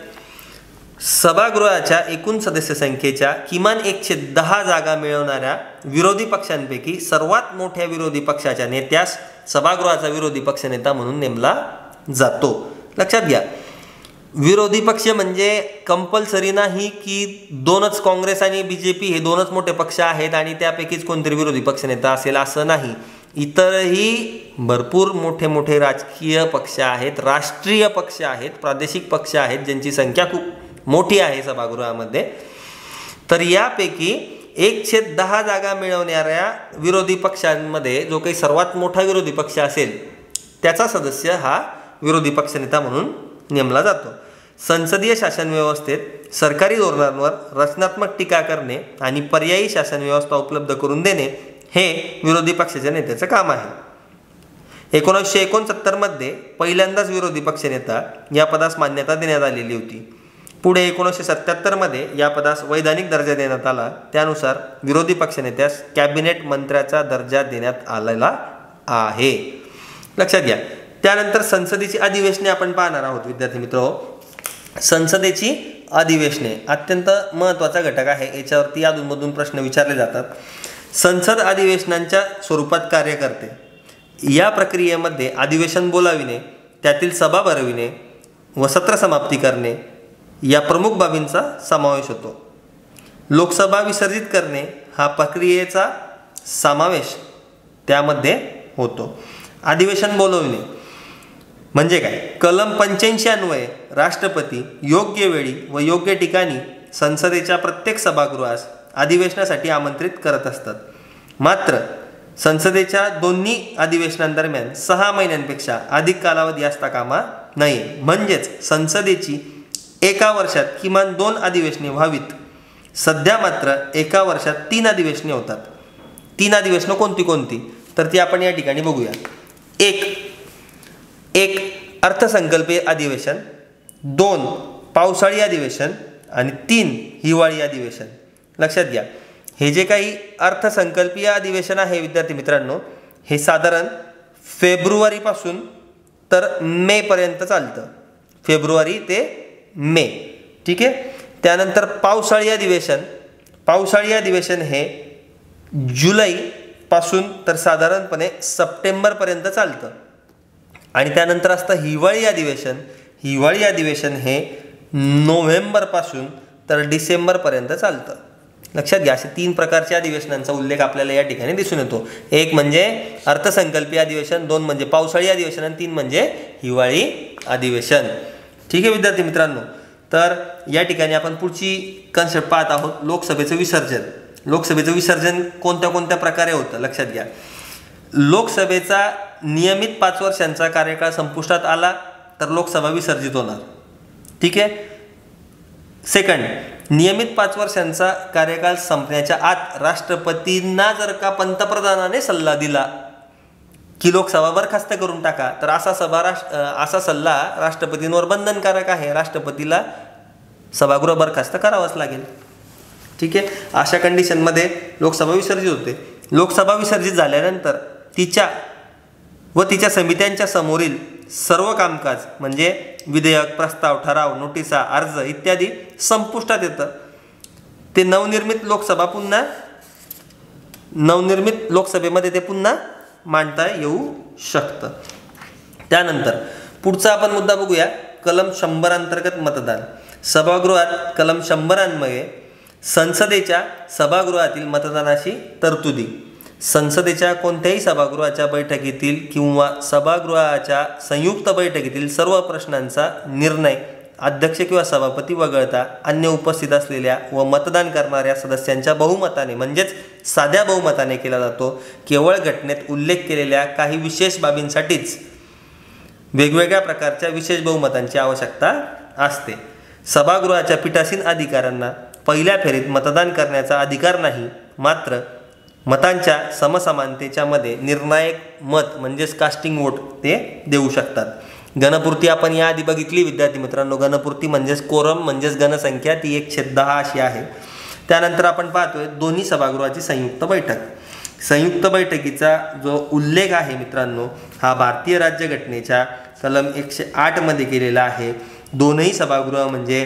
सभागृहाच्या एकूण सदस्य संख्येच्या किमान एकशे दहा जागा मिळवणाऱ्या विरोधी पक्षांपैकी सर्वात मोठ्या विरोधी पक्षाच्या नेत्यास सभागृहाचा विरोधी पक्षनेता म्हणून नेमला जातो. लक्षात घ्या, विरोधी पक्ष म्हणजे कंपल्सरी नाही की दोनच काँग्रेस आणि बी जे पी हे दोनच मोठे पक्ष आहेत आणि त्यापैकीच कोणतरी विरोधी पक्षनेता असेल असं नाही. इतरही भरपूर मोठे मोठे राजकीय पक्ष आहेत, राष्ट्रीय पक्ष आहेत, प्रादेशिक पक्ष आहेत ज्यांची संख्या खूप मोठी आहे सभागृहामध्ये. तर यापैकी एकशे दहा जागा मिळवणाऱ्या विरोधी पक्षांमध्ये जो काही सर्वात मोठा विरोधी पक्ष असेल त्याचा सदस्य हा विरोधी पक्षनेता म्हणून नेमला जातो. संसदीय शासन व्यवस्थेत सरकारी धोरणांवर रचनात्मक टीका करणे आणि पर्यायी शासन व्यवस्था उपलब्ध करून देणे हे विरोधी पक्षाच्या नेत्याचं काम आहे. एकोणीसशे एकोणसत्तरमध्ये पहिल्यांदाच विरोधी पक्षनेता या पदास मान्यता देण्यात आलेली होती. पुढे एकोणीसशे सत्त्याहत्तरमध्ये या पदास वैधानिक दर्जा देण्यात आला. त्यानुसार विरोधी पक्षनेत्यास कॅबिनेट मंत्र्याचा दर्जा देण्यात आलेला आहे. लक्षात घ्या. त्यानंतर संसदेची अधिवेशने आपण पाहणार आहोत विद्यार्थी मित्र. संसदेची अधिवेशने अत्यंत महत्त्वाचा घटक आहे. याच्यावरती अधूनमधून प्रश्न विचारले जातात. संसद अधिवेशनांच्या स्वरूपात कार्य करते. या प्रक्रियेमध्ये अधिवेशन बोलाविणे, त्यातील सभा भरविणे व सत्र समाप्ती करणे या प्रमुख बाबींचा समावेश होतो. लोकसभा विसर्जित करणे हा प्रक्रियेचा समावेश त्यामध्ये होतो. अधिवेशन बोलवणे म्हणजे काय? कलम पंच्याऐंशी अन्वये राष्ट्रपती योग्य वेळी व योग्य ठिकाणी संसदेच्या प्रत्येक सभागृहास अधिवेशनासाठी आमंत्रित करत असतात. मात्र संसदेच्या दोन्ही अधिवेशनांदरम्यान सहा महिन्यांपेक्षा अधिक कालावधी असता कामा नये. म्हणजेच संसदेची एका वर्षात किमान दोन अधिवेशने व्हावीत. सध्या मात्र एका वर्षात तीन अधिवेशने होतात. तीन अधिवेशनं कोणती कोणती तर ती आपण या ठिकाणी बघूया. एक एक अर्थसंकल्पीय अधिवेशन, दोन पावसाळी अधिवेशन आणि तीन हिवाळी अधिवेशन. लक्षात घ्या, हे जे काही अर्थसंकल्पीय अधिवेशन आहे विद्यार्थी मित्रांनो, हे साधारण फेब्रुवारीपासून तर मेपर्यंत चालतं. फेब्रुवारी ते मे. ठीक आहे. त्यानंतर पावसाळी अधिवेशन, पावसाळी अधिवेशन हे जुलैपासून तर साधारणपणे सप्टेंबरपर्यंत चालतं. आणि त्यानंतर असतं हिवाळी अधिवेशन. हिवाळी अधिवेशन हे नोव्हेंबरपासून तर डिसेंबरपर्यंत चालतं. लक्षात घ्या, असे तीन प्रकारच्या अधिवेशनांचा उल्लेख आपल्याला या ठिकाणी दिसून येतो. एक म्हणजे अर्थसंकल्पीय अधिवेशन, दोन म्हणजे पावसाळी अधिवेशन आणि तीन म्हणजे हिवाळी अधिवेशन. ठीक आहे विद्यार्थी मित्रांनो, तर या ठिकाणी आपण पुढची कन्सेप्ट पाहत आहोत, लोकसभेचं विसर्जन. लोकसभेचं विसर्जन कोणत्या कोणत्या प्रकारे होतं लक्षात घ्या. लोकसभेचा नियमित पाच वर्षांचा कार्यकाळ संपुष्टात आला तर लोकसभा विसर्जित होणार. ठीक आहे. सेकंड, नियमित पाच वर्षांचा कार्यकाळ संपण्याच्या आत राष्ट्रपतींना जर का पंतप्रधानाने सल्ला दिला की लोकसभा बरखास्त करून टाका, तर असा सभा राष्ट्र असा सल्ला राष्ट्रपतींवर बंधनकारक आहे. राष्ट्रपतीला सभागृह बरखास्त करावंच लागेल. ठीक आहे. अशा कंडिशनमध्ये लोकसभा विसर्जित होते. लोकसभा विसर्जित झाल्यानंतर तिच्या व तिच्या समित्यांच्या समोरील सर्व कामकाज म्हणजे विधेयक, प्रस्ताव, ठराव, नोटिसा, अर्ज इत्यादी संपुष्टात येतं. ते नवनिर्मित लोकसभा पुन्हा नवनिर्मित लोकसभेमध्ये ते पुन्हा मांडता येऊ शकतं. त्यानंतर पुढचा आपण मुद्दा बघूया, कलम शंभर अंतर्गत मतदान. सभागृहात कलम शंभर अन्वये संसदेच्या सभागृहातील मतदानाची तरतुदी. संसदेच्या कोणत्याही सभागृहाच्या बैठकीतील किंवा सभागृहाच्या संयुक्त बैठकीतील सर्व प्रश्नांचा निर्णय अध्यक्ष किंवा सभापती वगळता अन्य उपस्थित असलेल्या व मतदान करणाऱ्या सदस्यांच्या बहुमताने म्हणजेच साध्या बहुमताने केला जातो. केवळ घटनेत उल्लेख केलेल्या काही विशेष बाबींसाठीच वेगवेगळ्या प्रकारच्या विशेष बहुमतांची आवश्यकता असते. सभागृहाच्या पीठासीन अधिकाऱ्यांना पहिल्या फेरीत मतदान करण्याचा अधिकार नाही. मात्र मतांच्या समसमानतेच्या मध्ये निर्णायक मत म्हणजेच कास्टिंग वोट ते देऊ शकतात. गणपूर्ती आपण याआधी बघितली विद्यार्थी मित्रांनो. गणपूर्ती म्हणजेच कोरम म्हणजेच गणसंख्या, ती एक छेद दहा अशी आहे. त्यानंतर आपण पाहतोय दोन्ही सभागृहाची संयुक्त बैठक. संयुक्त बैठकीचा जो उल्लेख आहे मित्रांनो, हा भारतीय राज्यघटनेच्या कलम एकशे आठ मध्ये केलेला आहे. दोनही सभागृह म्हणजे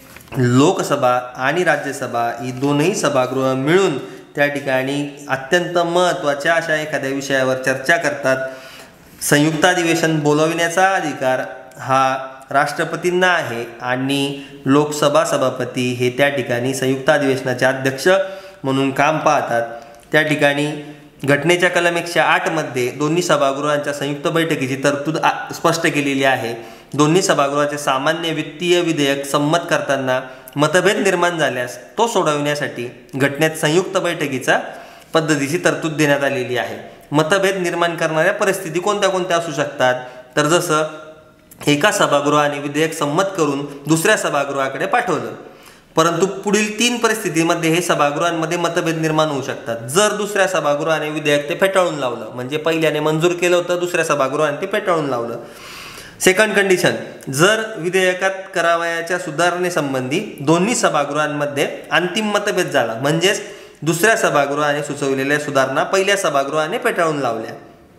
लोकसभा आणि राज्यसभा ही दोनही सभागृह मिळून त्या ठिकाणी अत्यंत महत्त्वाच्या अशा एखाद्या विषयावर चर्चा करतात. संयुक्त अधिवेशन बोलविण्याचा अधिकार हा राष्ट्रपतींना आहे आणि लोकसभा सभापती हे त्या ठिकाणी संयुक्त अधिवेशनाचे अध्यक्ष म्हणून काम पाहतात. त्या ठिकाणी घटनेच्या कलम एकशे आठ मध्ये दोन्ही सभागृहांच्या संयुक्त बैठकीची तरतूद स्पष्ट केलेली आहे. दोन्ही सभागृहाचे सामान्य वित्तीय विधेयक संमत करताना मतभेद निर्माण झाल्यास तो सोडवण्यासाठी घटनेत संयुक्त बैठकीचा पद्धतीची तरतूद देण्यात आलेली आहे. मतभेद निर्माण करणाऱ्या परिस्थिती कोणत्या कोणत्या असू शकतात तर जसं एका सभागृहाने विधेयक संमत करून दुसऱ्या सभागृहाकडे पाठवलं, परंतु पुढील तीन परिस्थितीमध्ये हे सभागृहांमध्ये मतभेद निर्माण होऊ शकतात. जर दुसऱ्या सभागृहाने विधेयक ते फेटाळून लावलं, म्हणजे पहिल्याने मंजूर केलं होतं, दुसऱ्या सभागृहाने ते फेटाळून लावलं. सेकंड कंडिशन, जर विधेयकात करावयाच्या सुधारणेसंबंधी दोन्ही सभागृहांमध्ये अंतिम मतभेद झाला, म्हणजेच दुसऱ्या सभागृहाने सुचवलेल्या सुधारणा पहिल्या सभागृहाने फेटाळून लावल्या,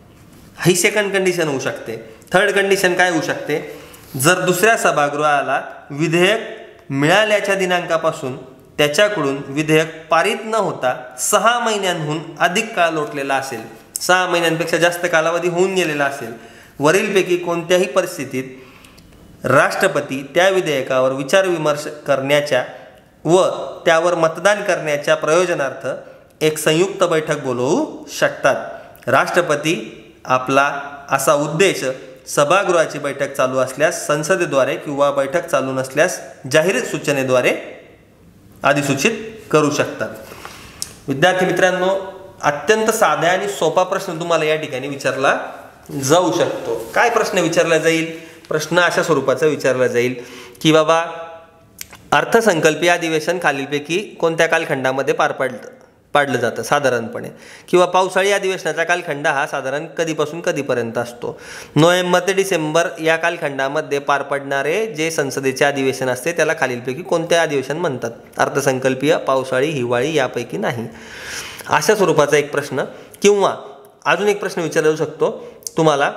ही सेकंड कंडिशन होऊ शकते. थर्ड कंडिशन काय होऊ शकते, जर दुसऱ्या सभागृहाला विधेयक मिळाल्याच्या दिनांकापासून त्याच्याकडून विधेयक पारित न होता सहा महिन्यांहून अधिक काळ लोटलेला असेल. सहा महिन्यांपेक्षा जास्त कालावधी होऊन गेलेला असेल, वरीलपैकी कोणत्याही परिस्थितीत राष्ट्रपती त्या विधेयकावर विचारविमर्श करण्याच्या व त्यावर मतदान करण्याच्या प्रयोजनार्थ एक संयुक्त बैठक बोलवू शकतात. राष्ट्रपती आपला असा उद्देश सभागृहाची बैठक चालू असल्यास संसदेद्वारे किंवा बैठक चालू नसल्यास जाहीर सूचनेद्वारे अधिसूचित करू शकतात. विद्यार्थी मित्रांनो, अत्यंत साधा आणि सोपा प्रश्न तुम्हाला या ठिकाणी विचारला जाऊ शकतो. काय प्रश्न विचारला जाईल? प्रश्न अशा स्वरूपाचा विचारला जाईल की बाबा अर्थसंकल्पीय अधिवेशन खालीलपैकी कोणत्या कालखंडामध्ये पार पाडलं पाडलं जातं साधारणपणे, किंवा पावसाळी अधिवेशनाचा कालखंड हा साधारण कधीपासून कधीपर्यंत असतो. नोव्हेंबर ते डिसेंबर या कालखंडामध्ये पार पडणारे जे संसदेचे अधिवेशन असते त्याला खालीलपैकी कोणते अधिवेशन म्हणतात? अर्थसंकल्पीय, पावसाळी, हिवाळी यापैकी नाही. अशा स्वरूपाचा एक प्रश्न. किंवा अजून एक प्रश्न विचारला जाऊ शकतो तुम्हाला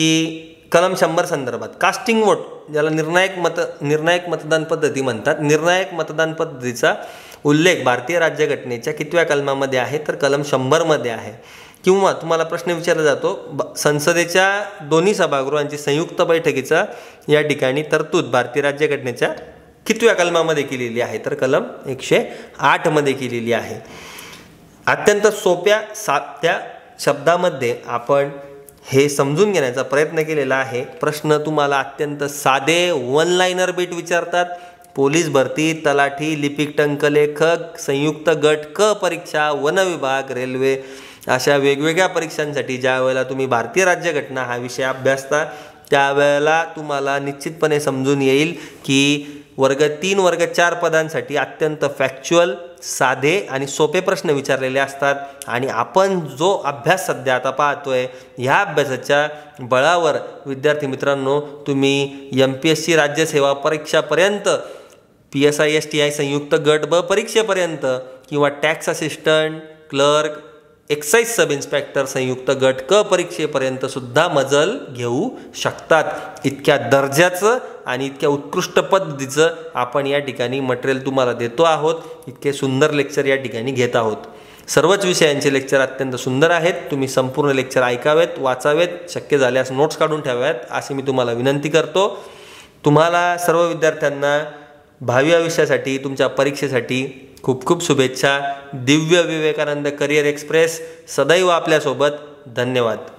की कलम शंभर संदर्भात कास्टिंग वोट, ज्याला निर्णायक मत निर्णायक मतदान पद्धती म्हणतात, निर्णायक मतदान पद्धतीचा उल्लेख भारतीय राज्यघटनेच्या कितव्या कलमामध्ये आहे? तर कलम शंभरमध्ये आहे. किंवा तुम्हाला प्रश्न विचारला जातो संसदेच्या दोन्ही सभागृहांची संयुक्त बैठकीचा या ठिकाणी तरतूद भारतीय राज्यघटनेच्या कितव्या कलमामध्ये केलेली आहे? तर कलम एकशे आठमध्ये केलेली आहे. अत्यंत सोप्या साध्या शब्दामध्ये आपण हे समजून घेण्याचा प्रयत्न केलेला आहे. प्रश्न तुम्हाला अत्यंत साधे वन लाइनर बीट विचारतात. पोलीस भरती, तलाठी, लिपिक टंकलेखक, संयुक्त गट क परीक्षा, वन विभाग, रेल्वे अशा वेगवेगळ्या परीक्षांसाठी ज्या वेळेला तुम्ही भारतीय राज्यघटना हा विषय अभ्यासता त्यावेळेला तुम्हाला निश्चितपणे समजून येईल की वर्ग तीन वर्ग चार पदांसाठी अत्यंत फॅक्च्युअल, साधे आणि सोपे प्रश्न विचारलेले असतात. आणि आपण जो अभ्यास सध्या आता पाहतोय ह्या अभ्यासाच्या बळावर विद्यार्थी मित्रांनो तुम्ही एम पी एस सी राज्यसेवा परीक्षापर्यंत, P S I S T I संयुक्त गट ब परीक्षेपर्यंत किंवा tax assistant, clerk, excise sub inspector संयुक्त गट क परीक्षेपर्यंत सुद्धा मजल घेऊ शकतात. इतक्या दर्जाचं आणि इतक्या उत्कृष्ट पद्धतीचं आपण या ठिकाणी मटेरियल तुम्हाला देतो आहोत. इतके सुंदर लेक्चर या ठिकाणी घेत आहोत. सर्वच विषयांचे लेक्चर अत्यंत सुंदर आहेत. तुम्ही संपूर्ण लेक्चर ऐकावेत, वाचावेत, शक्य झाल्यास नोट्स काढून ठेवाव्यात अशी मी तुम्हाला विनंती करतो. तुम्हाला सर्व विद्यार्थ्यांना भावी आयुष्यासाठी, तुमच्या परीक्षेसाठी खूप खूप शुभेच्छा. दिव्य विवेकानंद करिअर एक्सप्रेस सदैव आपल्यासोबत. धन्यवाद.